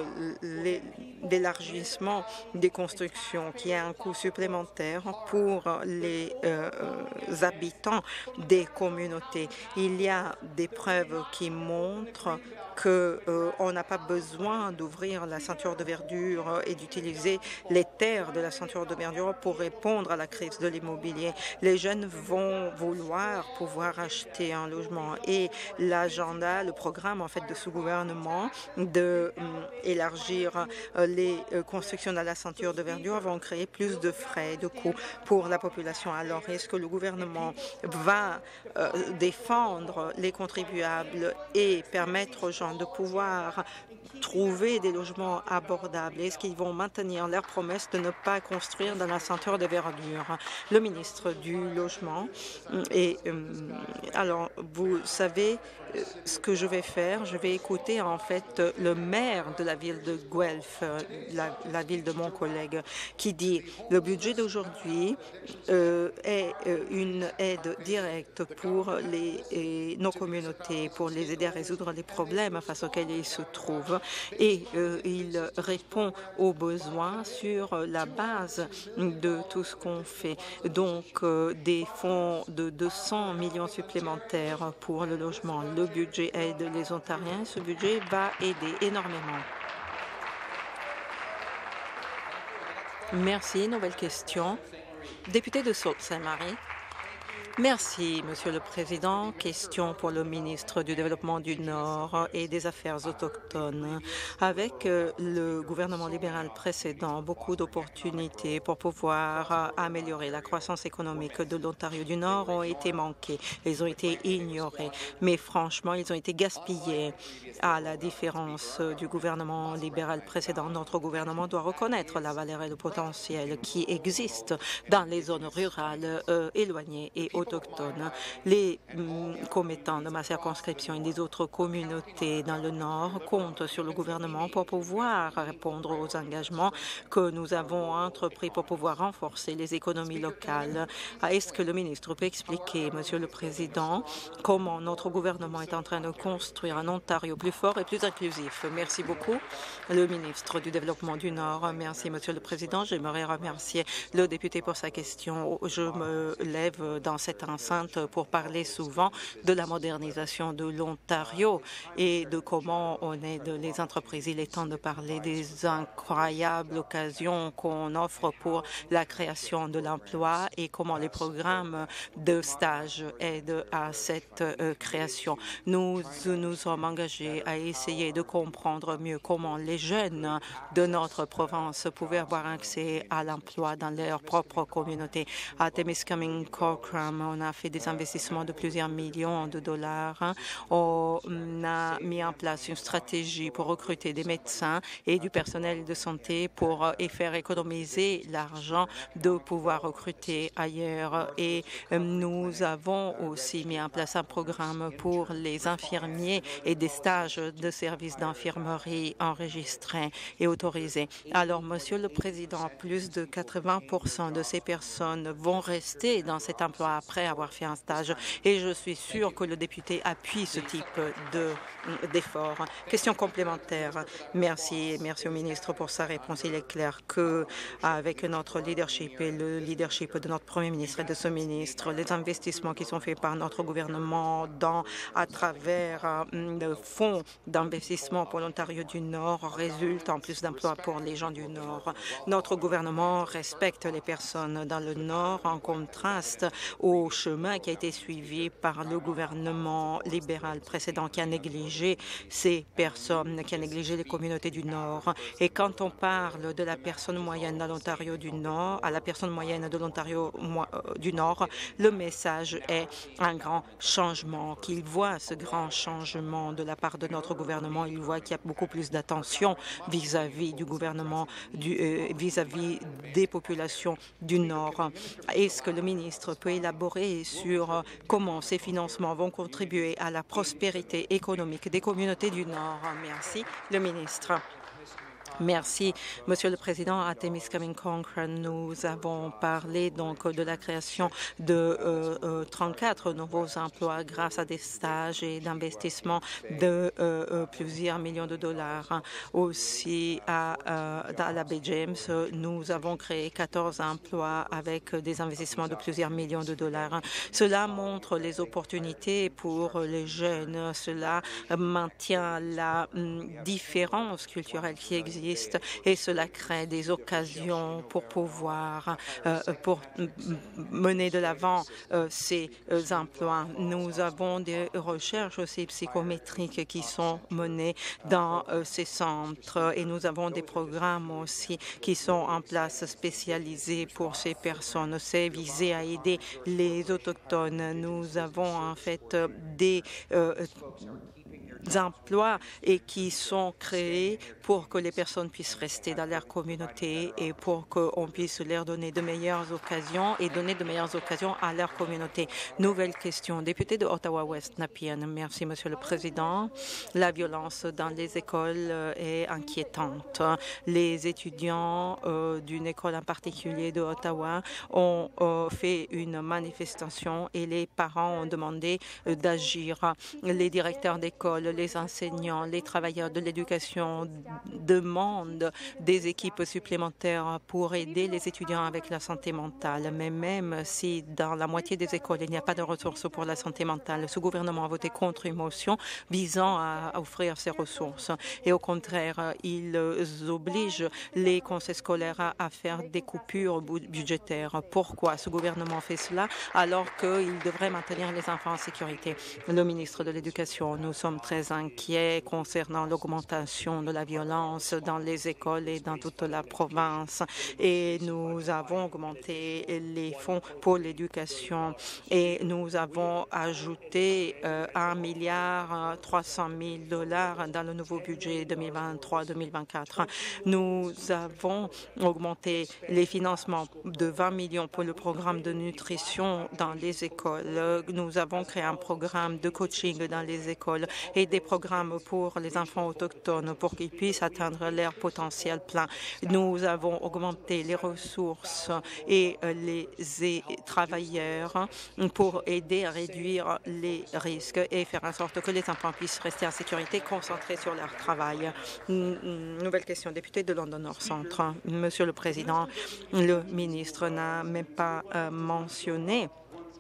euh, l'élargissement des constructions qui est un coût supplémentaire pour les euh, habitants des communautés. Il y a des preuves qui montrent qu'on euh, n'a pas besoin d'ouvrir la ceinture de verdure et d'utiliser les terres de la ceinture de verdure pour répondre à la crise de l'immobilier. Les jeunes vont vouloir pouvoir acheter un logement et l'agenda, le programme en fait de ce gouvernement de euh, élargir euh, les euh, constructions dans la ceinture de verdure vont créer plus de frais, de coûts pour la population. Alors, est-ce que le gouvernement va euh, défendre les contribuables et permettre aux gens de pouvoir trouver des logements abordables? Est-ce qu'ils vont maintenir leur promesse de ne pas construire dans la ceinture de verdure? Le ministre du Logement. Et euh, alors, vous savez euh, ce que je vais faire? Je vais écouter en fait le maire de la ville de Guelph, euh, la, la ville de mon collègue, qui dit le budget d'aujourd'hui euh, est euh, une aide directe pour les, et nos communautés, pour les aider à résoudre les problèmes face auxquels ils se trouvent. Et euh, il répond aux besoins sur la base de tout ce qu'on fait. Donc, euh, des fonds de deux cents millions supplémentaires pour le logement. Le budget aide les Ontariens. Ce budget va aider énormément. Merci. Nouvelle question. Député de Sault-Saint-Marie. Merci, Monsieur le Président. Question pour le ministre du Développement du Nord et des Affaires autochtones. Avec euh, le gouvernement libéral précédent, beaucoup d'opportunités pour pouvoir euh, améliorer la croissance économique de l'Ontario du Nord ont été manquées. Ils ont été ignorés. Mais franchement, ils ont été gaspillés. À la différence du gouvernement libéral précédent, notre gouvernement doit reconnaître la valeur et le potentiel qui existent dans les zones rurales euh, éloignées et autochtones. Les hum, commettants de ma circonscription et des autres communautés dans le Nord comptent sur le gouvernement pour pouvoir répondre aux engagements que nous avons entrepris pour pouvoir renforcer les économies locales. Est-ce que le ministre peut expliquer, Monsieur le Président, comment notre gouvernement est en train de construire un Ontario plus fort et plus inclusif? Merci beaucoup. Le ministre du Développement du Nord. Merci, Monsieur le Président. J'aimerais remercier le député pour sa question. Je me lève dans cette enceinte pour parler souvent de la modernisation de l'Ontario et de comment on aide les entreprises. Il est temps de parler des incroyables occasions qu'on offre pour la création de l'emploi et comment les programmes de stage aident à cette euh, création. Nous nous sommes engagés à essayer de comprendre mieux comment les jeunes de notre province pouvaient avoir accès à l'emploi dans leur propre communauté. À Temiskaming Cochrane, on a fait des investissements de plusieurs millions de dollars. On a mis en place une stratégie pour recruter des médecins et du personnel de santé pour et faire économiser l'argent de pouvoir recruter ailleurs. Et nous avons aussi mis en place un programme pour les infirmiers et des stages de services d'infirmerie enregistrés et autorisés. Alors, Monsieur le Président, plus de quatre-vingts pour cent de ces personnes vont rester dans cet emploi après avoir fait un stage et je suis sûre que le député appuie ce type d'effort. Question complémentaire. Merci. Merci au ministre pour sa réponse. Il est clair que avec notre leadership et le leadership de notre Premier ministre et de ce ministre, les investissements qui sont faits par notre gouvernement dans, à travers le fonds d'investissement pour l'Ontario du Nord résultent en plus d'emplois pour les gens du Nord. Notre gouvernement respecte les personnes dans le Nord en contraste au chemin qui a été suivi par le gouvernement libéral précédent qui a négligé ces personnes, qui a négligé les communautés du Nord. Et quand on parle de la personne moyenne dans l'Ontario du Nord, à la personne moyenne de l'Ontario du Nord, le message est un grand changement, qu'il voit ce grand changement de la part de notre gouvernement. Il voit qu'il y a beaucoup plus d'attention vis-à-vis du gouvernement, vis-à-vis -vis des populations du Nord. Est-ce que le ministre peut élaborer sur comment ces financements vont contribuer à la prospérité économique des communautés du Nord? Merci. Le ministre. Merci, Monsieur le Président. À Temiskaming Cochrane, nous avons parlé donc de la création de euh, euh, trente-quatre nouveaux emplois grâce à des stages et d'investissements de euh, euh, plusieurs millions de dollars. Aussi, à, euh, à la baie James, nous avons créé quatorze emplois avec des investissements de plusieurs millions de dollars. Cela montre les opportunités pour les jeunes. Cela maintient la hum, différence culturelle qui existe et cela crée des occasions pour pouvoir euh, pour mener de l'avant euh, ces euh, emplois. Nous avons des recherches aussi psychométriques qui sont menées dans euh, ces centres et nous avons des programmes aussi qui sont en place spécialisés pour ces personnes. C'est visé à aider les Autochtones. Nous avons en fait des euh, emplois et qui sont créés pour que les personnes puissent rester dans leur communauté et pour qu'on puisse leur donner de meilleures occasions et donner de meilleures occasions à leur communauté. Nouvelle question. Député de Ottawa-West, Napian. Merci, Monsieur le Président. La violence dans les écoles est inquiétante. Les étudiants euh, d'une école en particulier de Ottawa ont euh, fait une manifestation et les parents ont demandé euh, d'agir. Les directeurs d'école, les enseignants, les travailleurs de l'éducation demandent des équipes supplémentaires pour aider les étudiants avec la santé mentale. Mais même si dans la moitié des écoles, il n'y a pas de ressources pour la santé mentale, ce gouvernement a voté contre une motion visant à offrir ces ressources. Et au contraire, ils obligent les conseils scolaires à faire des coupures budgétaires. Pourquoi ce gouvernement fait cela alors qu'il devrait maintenir les enfants en sécurité? Le ministre de l'Éducation, nous sommes très inquiets concernant l'augmentation de la violence dans les écoles et dans toute la province. Et nous avons augmenté les fonds pour l'éducation et nous avons ajouté euh, un milliard trois cent mille dollars dans le nouveau budget deux mille vingt-trois deux mille vingt-quatre. Nous avons augmenté les financements de vingt millions pour le programme de nutrition dans les écoles. Nous avons créé un programme de coaching dans les écoles et des programmes pour les enfants autochtones pour qu'ils puissent atteindre leur potentiel plein. Nous avons augmenté les ressources et les travailleurs pour aider à réduire les risques et faire en sorte que les enfants puissent rester en sécurité, concentrés sur leur travail. Nouvelle question, député de London North Centre. Monsieur le Président, le ministre n'a même pas euh, mentionné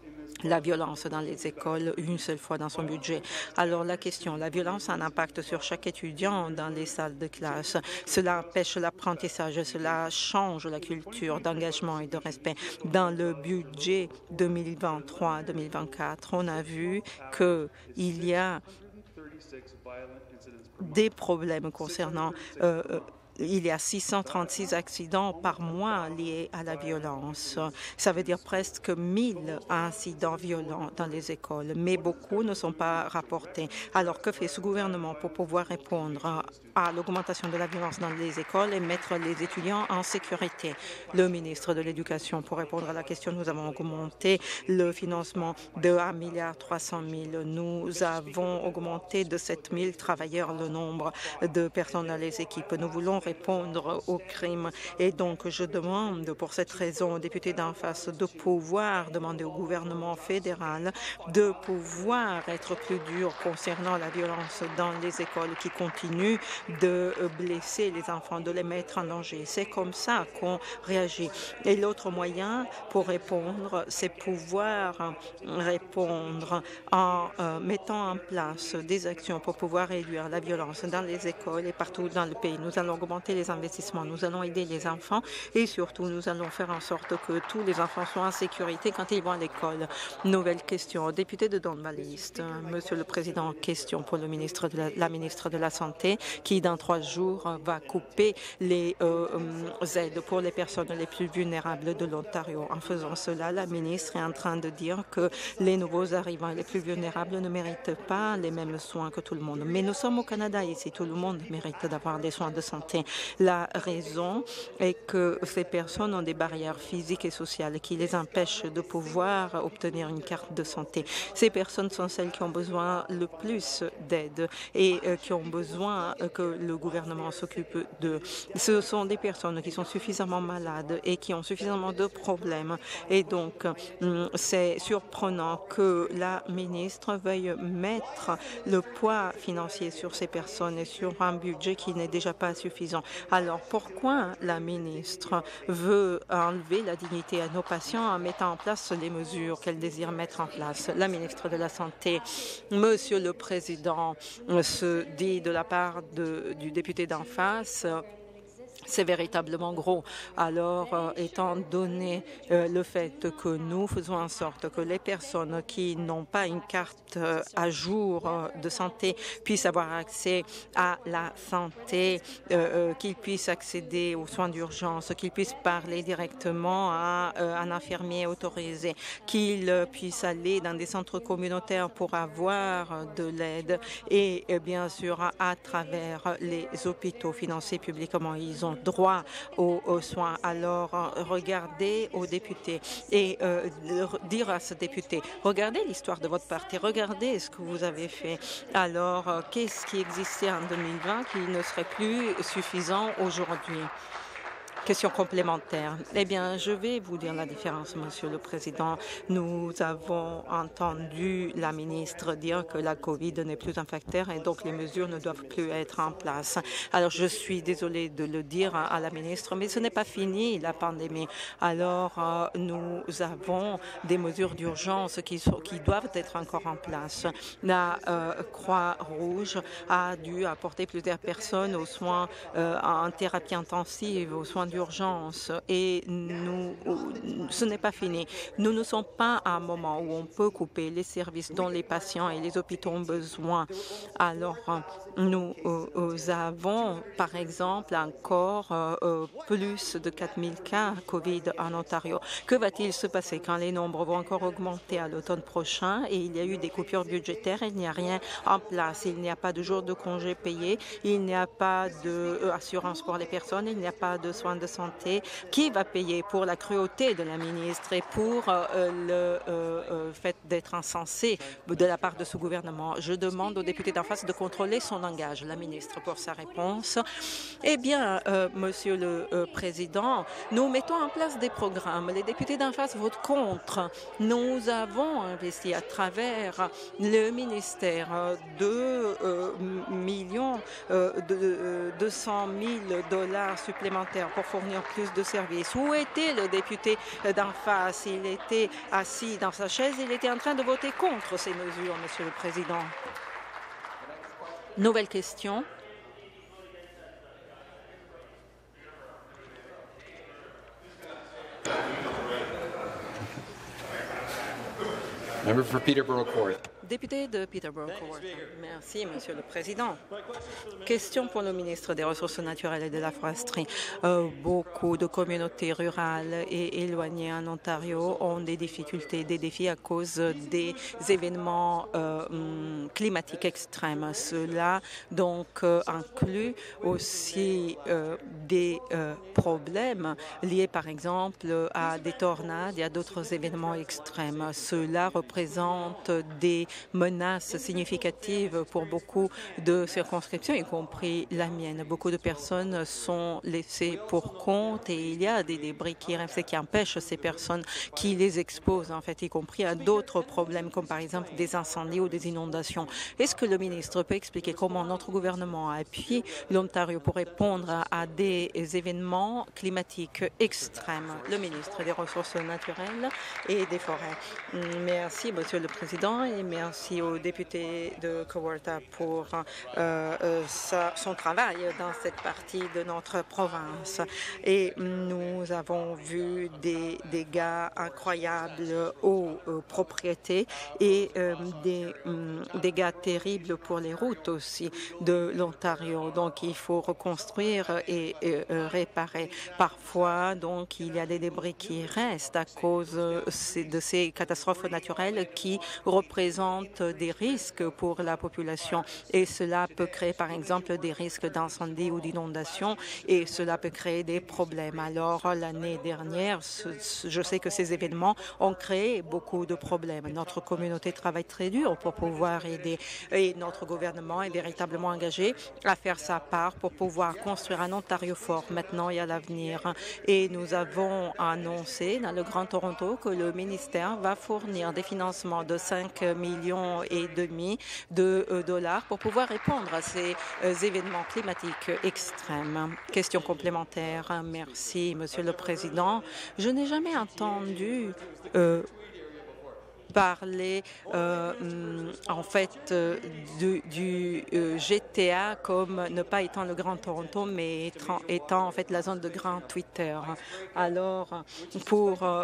la violence dans les écoles une seule fois dans son budget. Alors la question, la violence a un impact sur chaque étudiant dans les salles de classe. Cela empêche l'apprentissage, cela change la culture d'engagement et de respect. Dans le budget deux mille vingt-trois deux mille vingt-quatre, on a vu qu'il y a des problèmes concernant euh, il y a six cent trente-six accidents par mois liés à la violence. Ça veut dire presque mille incidents violents dans les écoles, mais beaucoup ne sont pas rapportés. Alors, que fait ce gouvernement pour pouvoir répondre à l'augmentation de la violence dans les écoles et mettre les étudiants en sécurité? Le ministre de l'Éducation, pour répondre à la question, nous avons augmenté le financement de un milliard trois cent mille. Nous avons augmenté de sept mille travailleurs le nombre de personnes dans les équipes. Nous voulons répondre aux crimes. Et donc, je demande pour cette raison aux députés d'en face de pouvoir demander au gouvernement fédéral de pouvoir être plus dur concernant la violence dans les écoles qui continuent de blesser les enfants, de les mettre en danger. C'est comme ça qu'on réagit. Et l'autre moyen pour répondre, c'est pouvoir répondre en euh, mettant en place des actions pour pouvoir réduire la violence dans les écoles et partout dans le pays. Nous allons augmenter les investissements, nous allons aider les enfants et surtout nous allons faire en sorte que tous les enfants soient en sécurité quand ils vont à l'école. Nouvelle question, député de Don Valley East. Monsieur le Président, question pour le ministre de la, la ministre de la Santé qui dans trois jours va couper les euh, aides pour les personnes les plus vulnérables de l'Ontario. En faisant cela, la ministre est en train de dire que les nouveaux arrivants les plus vulnérables ne méritent pas les mêmes soins que tout le monde. Mais nous sommes au Canada ici, tout le monde mérite d'avoir des soins de santé. La raison est que ces personnes ont des barrières physiques et sociales qui les empêchent de pouvoir obtenir une carte de santé. Ces personnes sont celles qui ont besoin le plus d'aide et euh, qui ont besoin euh, que le gouvernement s'occupe d'eux. Ce sont des personnes qui sont suffisamment malades et qui ont suffisamment de problèmes. Et donc, euh, c'est surprenant que la ministre veuille mettre le poids financier sur ces personnes et sur un budget qui n'est déjà pas suffisant. Alors, pourquoi la ministre veut enlever la dignité à nos patients en mettant en place les mesures qu'elle désire mettre en place? La ministre de la Santé, Monsieur le Président, se dit de la part de, du député d'en face, C'est véritablement gros. Alors, euh, étant donné euh, le fait que nous faisons en sorte que les personnes qui n'ont pas une carte euh, à jour euh, de santé puissent avoir accès à la santé, euh, euh, qu'ils puissent accéder aux soins d'urgence, qu'ils puissent parler directement à euh, un infirmier autorisé, qu'ils euh, puissent aller dans des centres communautaires pour avoir de l'aide et euh, bien sûr à, à travers les hôpitaux financés publiquement. Ils ont droit aux, aux soins. Alors, euh, regardez aux députés et euh, dire à ce député, regardez l'histoire de votre parti, regardez ce que vous avez fait. Alors, euh, qu'est-ce qui existait en deux mille vingt qui ne serait plus suffisant aujourd'hui? Question complémentaire. Eh bien, je vais vous dire la différence, Monsieur le Président. Nous avons entendu la ministre dire que la COVID n'est plus un facteur et donc les mesures ne doivent plus être en place. Alors, je suis désolée de le dire à la ministre, mais ce n'est pas fini, la pandémie. Alors, euh, nous avons des mesures d'urgence qui, qui doivent être encore en place. La euh, Croix-Rouge a dû apporter plusieurs personnes aux soins euh, en thérapie intensive, aux soins d'urgence et nous, ce n'est pas fini. Nous ne sommes pas à un moment où on peut couper les services dont les patients et les hôpitaux ont besoin. Alors, nous euh, avons, par exemple, encore euh, plus de quatre mille cas COVID en Ontario. Que va-t-il se passer quand les nombres vont encore augmenter à l'automne prochain et il y a eu des coupures budgétaires, il n'y a rien en place, il n'y a pas de jours de congés payés, il n'y a pas d'assurance pour les personnes, il n'y a pas de soins de santé. Qui va payer pour la cruauté de la ministre et pour euh, le euh, euh, fait d'être insensé de la part de ce gouvernement? Je demande aux députés d'en face de contrôler son langage. La ministre pour sa réponse. Eh bien, euh, Monsieur le euh, Président, nous mettons en place des programmes. Les députés d'en face votent contre. Nous avons investi à travers le ministère de euh, millions euh, de deux cent mille dollars supplémentaires pour fournir plus de services. Où était le député d'en face? Il était assis dans sa chaise, il était en train de voter contre ces mesures, Monsieur le Président. Nouvelle question. Member for Peterborough-Court. Député de Peterborough-Court. Merci, Monsieur le Président. Question pour le ministre des Ressources naturelles et de la foresterie. Euh, beaucoup de communautés rurales et éloignées en Ontario ont des difficultés, des défis à cause des événements euh, climatiques extrêmes. Cela donc euh, inclut aussi euh, des euh, problèmes liés, par exemple, à des tornades et à d'autres événements extrêmes. Cela représente des menaces significatives pour beaucoup de circonscriptions, y compris la mienne. Beaucoup de personnes sont laissées pour compte et il y a des débris qui restent qui empêchent ces personnes, qui les exposent, en fait, y compris à d'autres problèmes, comme par exemple des incendies ou des inondations. Est-ce que le ministre peut expliquer comment notre gouvernement appuie l'Ontario pour répondre à des événements climatiques extrêmes? Le ministre des Ressources naturelles et des forêts. Merci, Monsieur le Président, et merci Merci au député de Kawartha pour euh, euh, sa, son travail dans cette partie de notre province. Et nous avons vu des dégâts incroyables aux, aux propriétés et euh, des um, dégâts terribles pour les routes aussi de l'Ontario. Donc, il faut reconstruire et, et euh, réparer. Parfois, donc, il y a des débris qui restent à cause de ces catastrophes naturelles qui représentent des risques pour la population et cela peut créer par exemple des risques d'incendie ou d'inondation et cela peut créer des problèmes. Alors l'année dernière, je sais que ces événements ont créé beaucoup de problèmes. Notre communauté travaille très dur pour pouvoir aider et notre gouvernement est véritablement engagé à faire sa part pour pouvoir construire un Ontario fort maintenant et à l'avenir. Et nous avons annoncé dans le Grand Toronto que le ministère va fournir des financements de cinq millions et demi de euh, dollars pour pouvoir répondre à ces euh, événements climatiques extrêmes. Question complémentaire. Merci, Monsieur le Président. Je n'ai jamais entendu euh, parler euh, en fait euh, du, du euh, G T A comme ne pas étant le Grand Toronto, mais étant, étant en fait la zone de Grand Twitter. Alors, pour euh,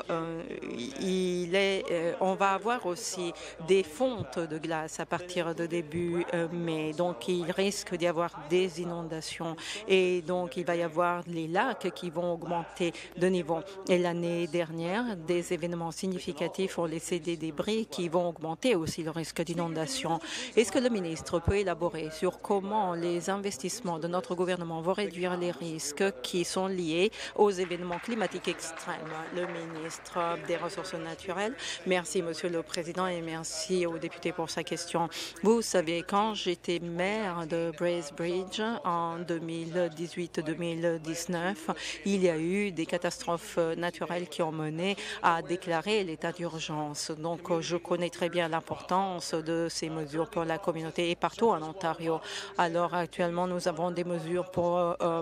il est, euh, on va avoir aussi des fontes de glace à partir de début euh, mai, donc il risque d'y avoir des inondations et donc il va y avoir les lacs qui vont augmenter de niveau. Et l'année dernière, des événements significatifs ont laissé des débris qui vont augmenter aussi le risque d'inondation. Est-ce que le ministre peut élaborer sur comment les investissements de notre gouvernement vont réduire les risques qui sont liés aux événements climatiques extrêmes? Le ministre des Ressources naturelles. Merci, Monsieur le Président, et merci au député pour sa question. Vous savez, quand j'étais maire de Bracebridge en deux mille dix-huit deux mille dix-neuf, il y a eu des catastrophes naturelles qui ont mené à déclarer l'état d'urgence. Donc, je connais très bien l'importance de ces mesures pour la communauté et partout en Ontario. Alors, actuellement, nous avons des mesures pour euh,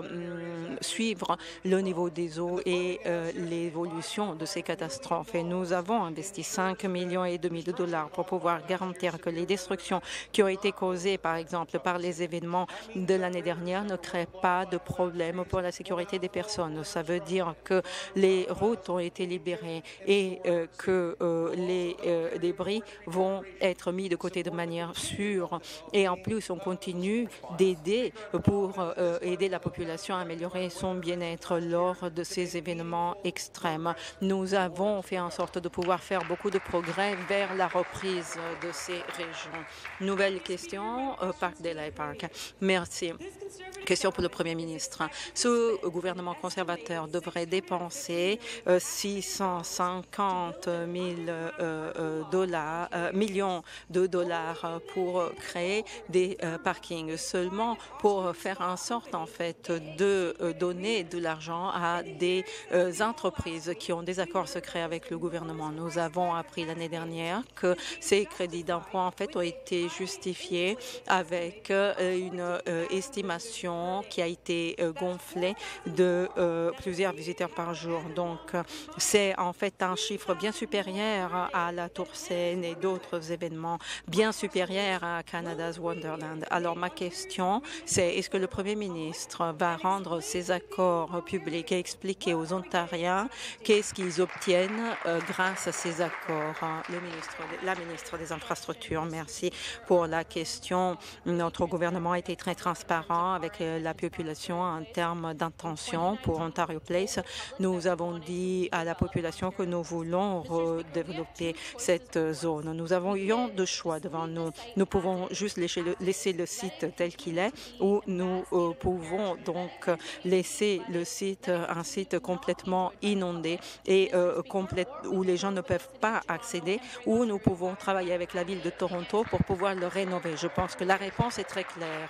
suivre le niveau des eaux et euh, l'évolution de ces catastrophes. Et nous avons investi cinq millions et demi de dollars pour pouvoir garantir que les destructions qui ont été causées, par exemple, par les événements de l'année dernière ne créent pas de problème pour la sécurité des personnes. Ça veut dire que les routes ont été libérées et euh, que euh, les euh, débris vont être mis de côté de manière sûre. Et en plus, on continue d'aider pour euh, aider la population à améliorer son bien-être lors de ces événements extrêmes. Nous avons fait en sorte de pouvoir faire beaucoup de progrès vers la reprise de ces régions. Nouvelle question, euh, Parc Delay Park. Merci. Question pour le Premier ministre. Ce gouvernement conservateur devrait dépenser euh, six cent cinquante mille euh, euh, dollars, euh, millions de dollars pour créer des euh, parkings seulement pour faire en sorte en fait de euh, donner de l'argent à des euh, entreprises qui ont des accords secrets avec le gouvernement. Nous avons appris l'année dernière que ces crédits d'impôt en fait ont été justifiés avec euh, une euh, estimation qui a été euh, gonflée de euh, plusieurs visiteurs par jour. Donc, euh, c'est en fait un chiffre bien supérieur à la Tour Seine et d'autres événements, bien supérieur à Canada's Wonderland. Alors, ma question, c'est est-ce que le Premier ministre va rendre ses accords publics et expliquer aux Ontariens qu'est-ce qu'ils obtiennent euh, grâce à ces accords? Le ministre, la ministre des Infrastructures, merci pour la question. Notre gouvernement a été très transparent avec la population en termes d'intention pour Ontario Place. Nous avons dit à la population que nous voulons redévelopper cette zone. Nous avons eu deux choix devant nous. Nous pouvons juste laisser le, laisser le site tel qu'il est ou nous euh, pouvons donc laisser le site, un site complètement inondé et euh, complète, où les gens ne peuvent pas accéder, ou nous pouvons travailler avec la ville de Toronto pour pouvoir le rénover. Je pense que la réponse est très claire.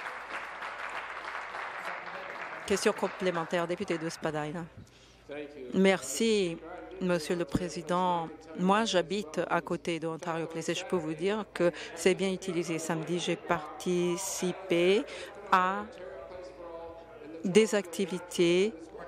Question complémentaire, député de Spadina. Merci, Monsieur le Président. Moi, j'habite à côté de Ontario Place et je peux vous dire que c'est bien utilisé. Samedi, j'ai participé à des activités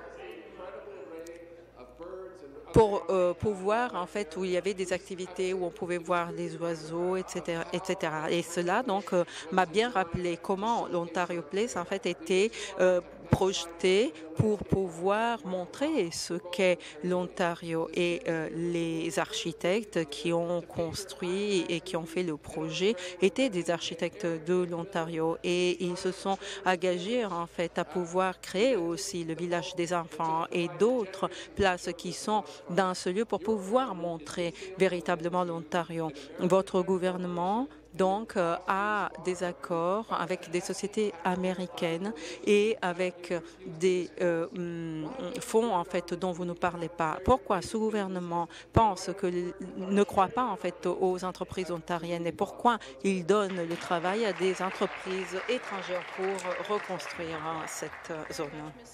pour euh, pouvoir, en fait, où il y avait des activités où on pouvait voir les oiseaux, et cetera, et cetera. Et cela, donc, euh, m'a bien rappelé comment l'Ontario Place, en fait, était euh, projeté pour pouvoir montrer ce qu'est l'Ontario. Et euh, les architectes qui ont construit et qui ont fait le projet étaient des architectes de l'Ontario. Et ils se sont engagés, en fait, à pouvoir créer aussi le village des enfants et d'autres places qui sont dans ce lieu pour pouvoir montrer véritablement l'Ontario. Votre gouvernement donc euh, a des accords avec des sociétés américaines et avec des euh, fonds en fait dont vous ne parlez pas. Pourquoi ce gouvernement pense que ne croit pas en fait aux entreprises ontariennes et pourquoi il donne le travail à des entreprises étrangères pour reconstruire cette zone?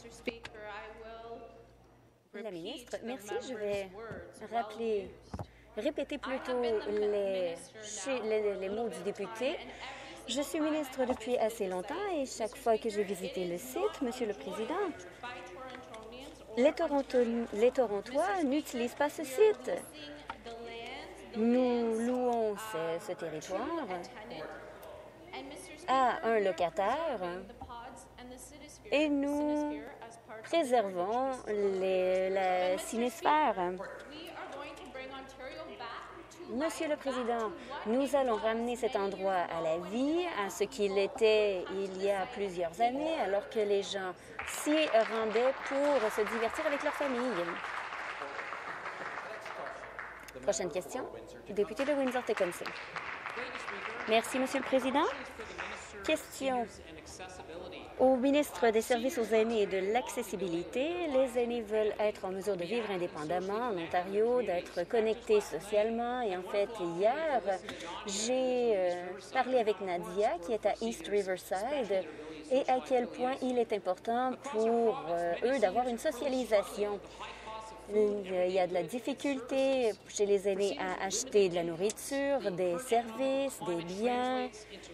La ministre, merci. Je vais rappeler, répéter plutôt les, les, les mots du député. Je suis ministre depuis assez longtemps et chaque fois que j'ai visité le site, Monsieur le Président, les, Toronto, les Torontois n'utilisent pas ce site. Nous louons ce, ce territoire à un locataire et nous préservons les, la sinisphère. Monsieur le Président, nous allons ramener cet endroit à la vie, à ce qu'il était il y a plusieurs années, alors que les gens s'y rendaient pour se divertir avec leur famille. Prochaine question, député de Windsor-Tecumseh. Merci, Monsieur le Président. Question au ministre des Services aux aînés et de l'accessibilité. Les aînés veulent être en mesure de vivre indépendamment en Ontario, d'être connectés socialement. Et en fait, hier, j'ai euh, parlé avec Nadia, qui est à East Riverside, et à quel point il est important pour euh, eux d'avoir une socialisation. Il y a de la difficulté chez les aînés à acheter de la nourriture, des services, des biens.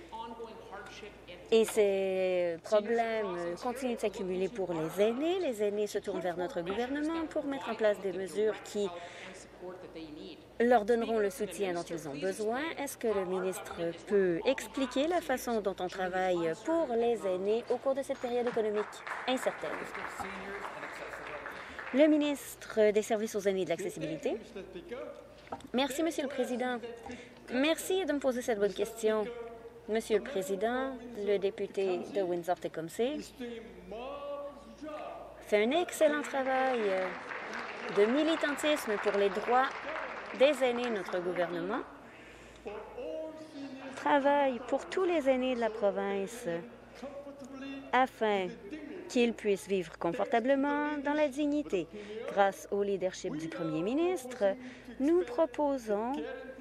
Et ces problèmes continuent de s'accumuler pour les aînés. Les aînés se tournent vers notre gouvernement pour mettre en place des mesures qui leur donneront le soutien dont ils ont besoin. Est-ce que le ministre peut expliquer la façon dont on travaille pour les aînés au cours de cette période économique incertaine? Le ministre des Services aux aînés et de l'accessibilité. Merci, Monsieur le Président. Merci de me poser cette bonne question. Monsieur le Président, le député de Windsor-Tecumseh fait un excellent travail de militantisme pour les droits des aînés. Notre gouvernement travaille pour tous les aînés de la province afin qu'ils puissent vivre confortablement dans la dignité. Grâce au leadership du premier ministre, nous proposons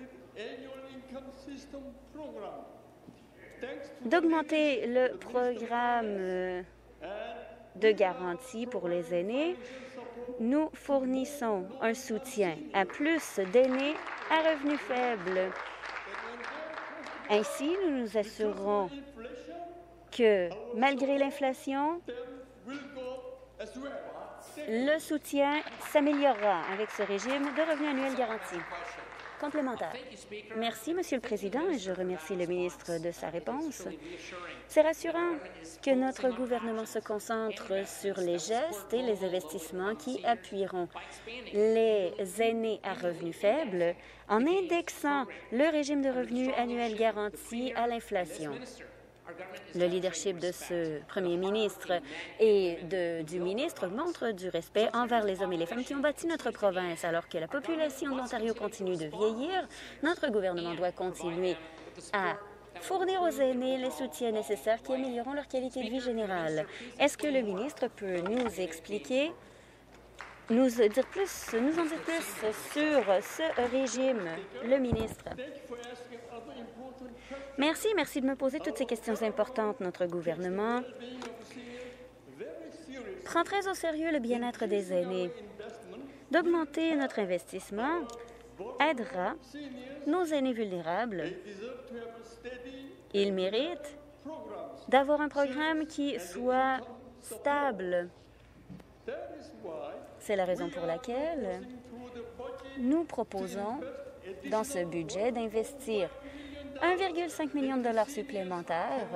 d'augmenter le programme de garantie pour les aînés. Nous fournissons un soutien à plus d'aînés à revenus faibles. Ainsi, nous nous assurerons que, malgré l'inflation, le soutien s'améliorera avec ce régime de revenus annuels garantis. Complémentaire. Merci, Monsieur le Président, et je remercie le ministre de sa réponse. C'est rassurant que notre gouvernement se concentre sur les gestes et les investissements qui appuieront les aînés à revenus faibles en indexant le régime de revenus annuels garanti à l'inflation. Le leadership de ce premier ministre et de, du ministre montre du respect envers les hommes et les femmes qui ont bâti notre province. Alors que la population de l'Ontario continue de vieillir, notre gouvernement doit continuer à fournir aux aînés les soutiens nécessaires qui amélioreront leur qualité de vie générale. Est-ce que le ministre peut nous expliquer, nous dire plus, nous en dire plus sur ce régime, le ministre? Merci, merci de me poser toutes ces questions importantes. Notre gouvernement prend très au sérieux le bien-être des aînés. D'augmenter notre investissement aidera nos aînés vulnérables. Ils méritent d'avoir un programme qui soit stable. C'est la raison pour laquelle nous proposons, dans ce budget, d'investir un virgule cinq million de dollars supplémentaires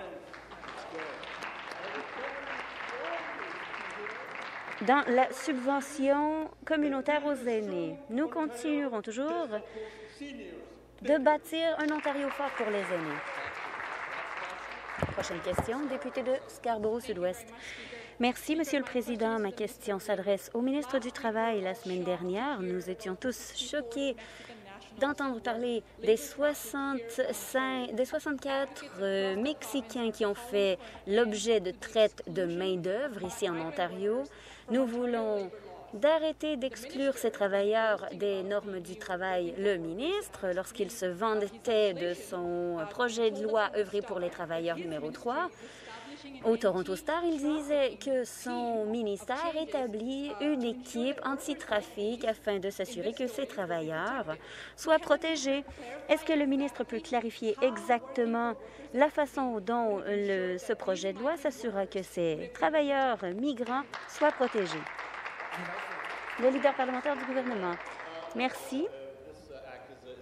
dans la subvention communautaire aux aînés. Nous continuerons toujours de bâtir un Ontario fort pour les aînés. Prochaine question, député de Scarborough-Sud-Ouest. Merci, Monsieur le Président. Ma question s'adresse au ministre du Travail. La semaine dernière, nous étions tous choqués d'entendre parler des, soixante-cinq, des soixante-quatre euh, Mexicains qui ont fait l'objet de traite de main-d'œuvre ici en Ontario. Nous voulons d'arrêter d'exclure ces travailleurs des normes du travail. Le ministre, lorsqu'il se vantait de son projet de loi œuvrer pour les travailleurs numéro trois, au Toronto Star, il disait que son ministère établit une équipe anti-trafic afin de s'assurer que ces travailleurs soient protégés. Est-ce que le ministre peut clarifier exactement la façon dont le, ce projet de loi s'assurera que ces travailleurs migrants soient protégés? Le leader parlementaire du gouvernement. Merci.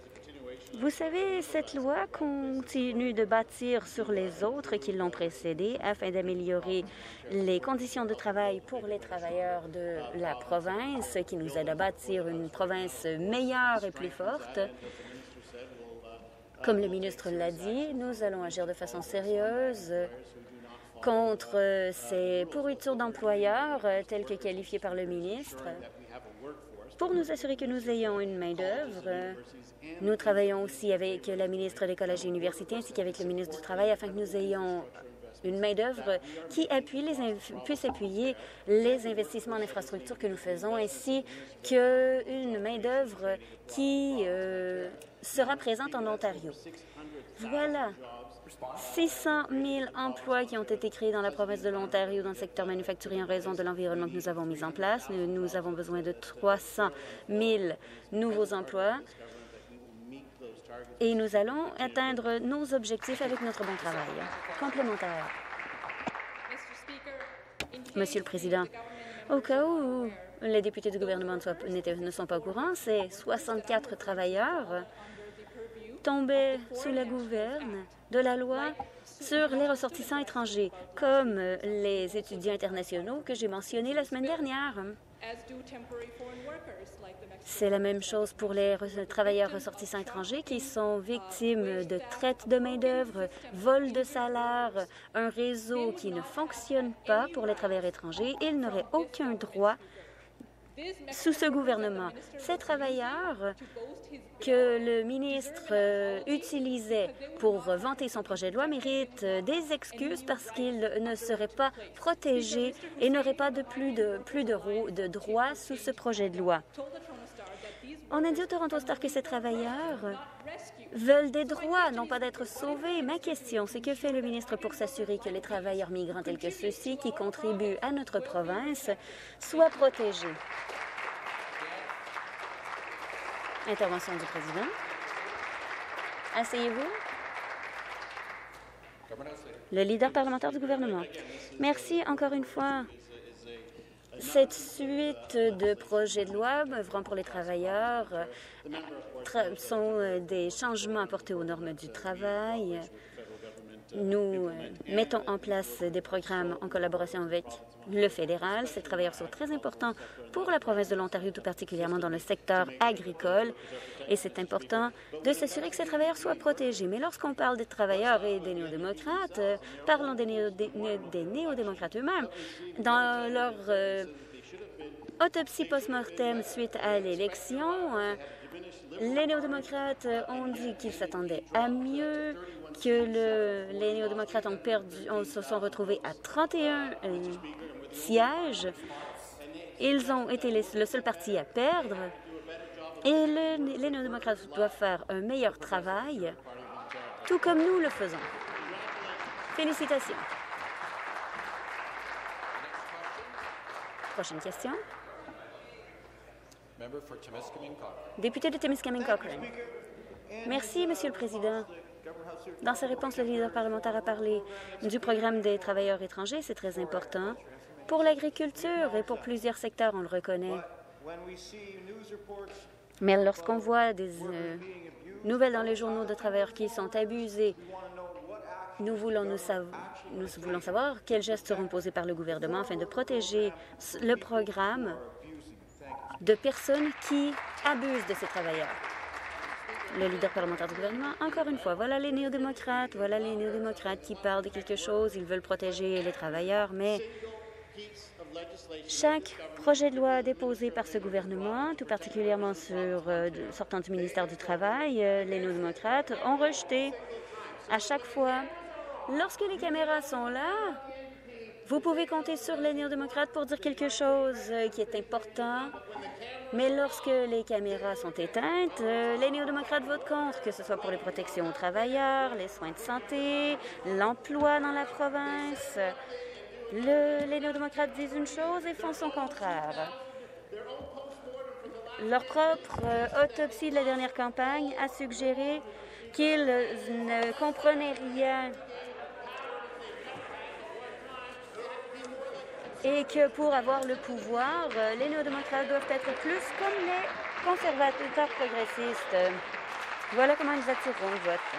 Vous savez, cette loi continue de bâtir sur les autres qui l'ont précédée afin d'améliorer les conditions de travail pour les travailleurs de la province, qui nous aide à bâtir une province meilleure et plus forte. Comme le ministre l'a dit, nous allons agir de façon sérieuse contre ces pourritures d'employeurs telles que qualifiées par le ministre. Pour nous assurer que nous ayons une main-d'œuvre, nous travaillons aussi avec la ministre des Collèges et Universités ainsi qu'avec le ministre du Travail afin que nous ayons une main-d'œuvre qui appuie les puisse appuyer les investissements en infrastructure que nous faisons ainsi qu'une main-d'œuvre qui euh, sera présente en Ontario. Voilà. six cent mille emplois qui ont été créés dans la province de l'Ontario dans le secteur manufacturier en raison de l'environnement que nous avons mis en place. Nous, nous avons besoin de trois cent mille nouveaux emplois et nous allons atteindre nos objectifs avec notre bon travail. Complémentaire. Monsieur le Président, au cas où les députés du gouvernement ne, soient, ne sont pas au courant, c'est soixante-quatre travailleurs tombaient sous la gouverne de la loi sur les ressortissants étrangers, comme les étudiants internationaux que j'ai mentionnés la semaine dernière. C'est la même chose pour les travailleurs ressortissants étrangers qui sont victimes de traite de main-d'œuvre, vol de salaire, un réseau qui ne fonctionne pas pour les travailleurs étrangers. Ils n'auraient aucun droit sous ce gouvernement. Ces travailleurs que le ministre euh, utilisait pour vanter son projet de loi méritent euh, des excuses parce qu'ils ne seraient pas protégés et n'auraient pas de plus de, plus de, de droits sous ce projet de loi. On a dit au Toronto Star que ces travailleurs veulent des droits, non pas d'être sauvés. Ma question, c'est que fait le ministre pour s'assurer que les travailleurs migrants tels que ceux-ci qui contribuent à notre province soient protégés? Intervention du président. Asseyez-vous. Le leader parlementaire du gouvernement. Merci encore une fois. Cette suite de projets de loi œuvrant pour les travailleurs tra sont des changements apportés aux normes du travail. Nous mettons en place des programmes en collaboration avec le fédéral. Ces travailleurs sont très importants pour la province de l'Ontario, tout particulièrement dans le secteur agricole. Et c'est important de s'assurer que ces travailleurs soient protégés. Mais lorsqu'on parle des travailleurs et des néo-démocrates, euh, parlons des, néo des, des néo-démocrates eux-mêmes. Dans leur euh, autopsie post-mortem suite à l'élection, euh, les néo-démocrates ont dit qu'ils s'attendaient à mieux, que le, les néo-démocrates ont perdu, on, se sont retrouvés à trente et un euh, sièges. Ils ont été les, le seul parti à perdre. Et le, les néo-démocrates doivent faire un meilleur travail, tout comme nous le faisons. Félicitations. Prochaine question. Député de Timiskaming-Cochrane. Merci, Monsieur le Président. Dans sa réponse, le leader parlementaire a parlé du programme des travailleurs étrangers. C'est très important pour l'agriculture et pour plusieurs secteurs, on le reconnaît. Mais lorsqu'on voit des euh, nouvelles dans les journaux de travailleurs qui sont abusés, nous voulons, nous, sav nous voulons savoir quels gestes seront posés par le gouvernement afin de protéger le programme de personnes qui abusent de ces travailleurs. Le leader parlementaire du gouvernement, encore une fois, voilà les néo-démocrates, voilà les néo-démocrates qui parlent de quelque chose, ils veulent protéger les travailleurs, mais chaque projet de loi déposé par ce gouvernement, tout particulièrement sur, euh, sortant du ministère du Travail, euh, les néo-démocrates ont rejeté à chaque fois. Lorsque les caméras sont là, vous pouvez compter sur les néo-démocrates pour dire quelque chose euh, qui est important. Mais lorsque les caméras sont éteintes, euh, les néo-démocrates votent contre, que ce soit pour les protections aux travailleurs, les soins de santé, l'emploi dans la province. Le, les néo-démocrates disent une chose et font son contraire. Leur propre euh, autopsie de la dernière campagne a suggéré qu'ils ne comprenaient rien et que pour avoir le pouvoir, les néo-démocrates doivent être plus comme les conservateurs progressistes. Voilà comment ils attireront le vote.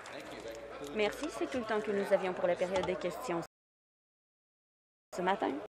Merci, c'est tout le temps que nous avions pour la période des questions ce matin.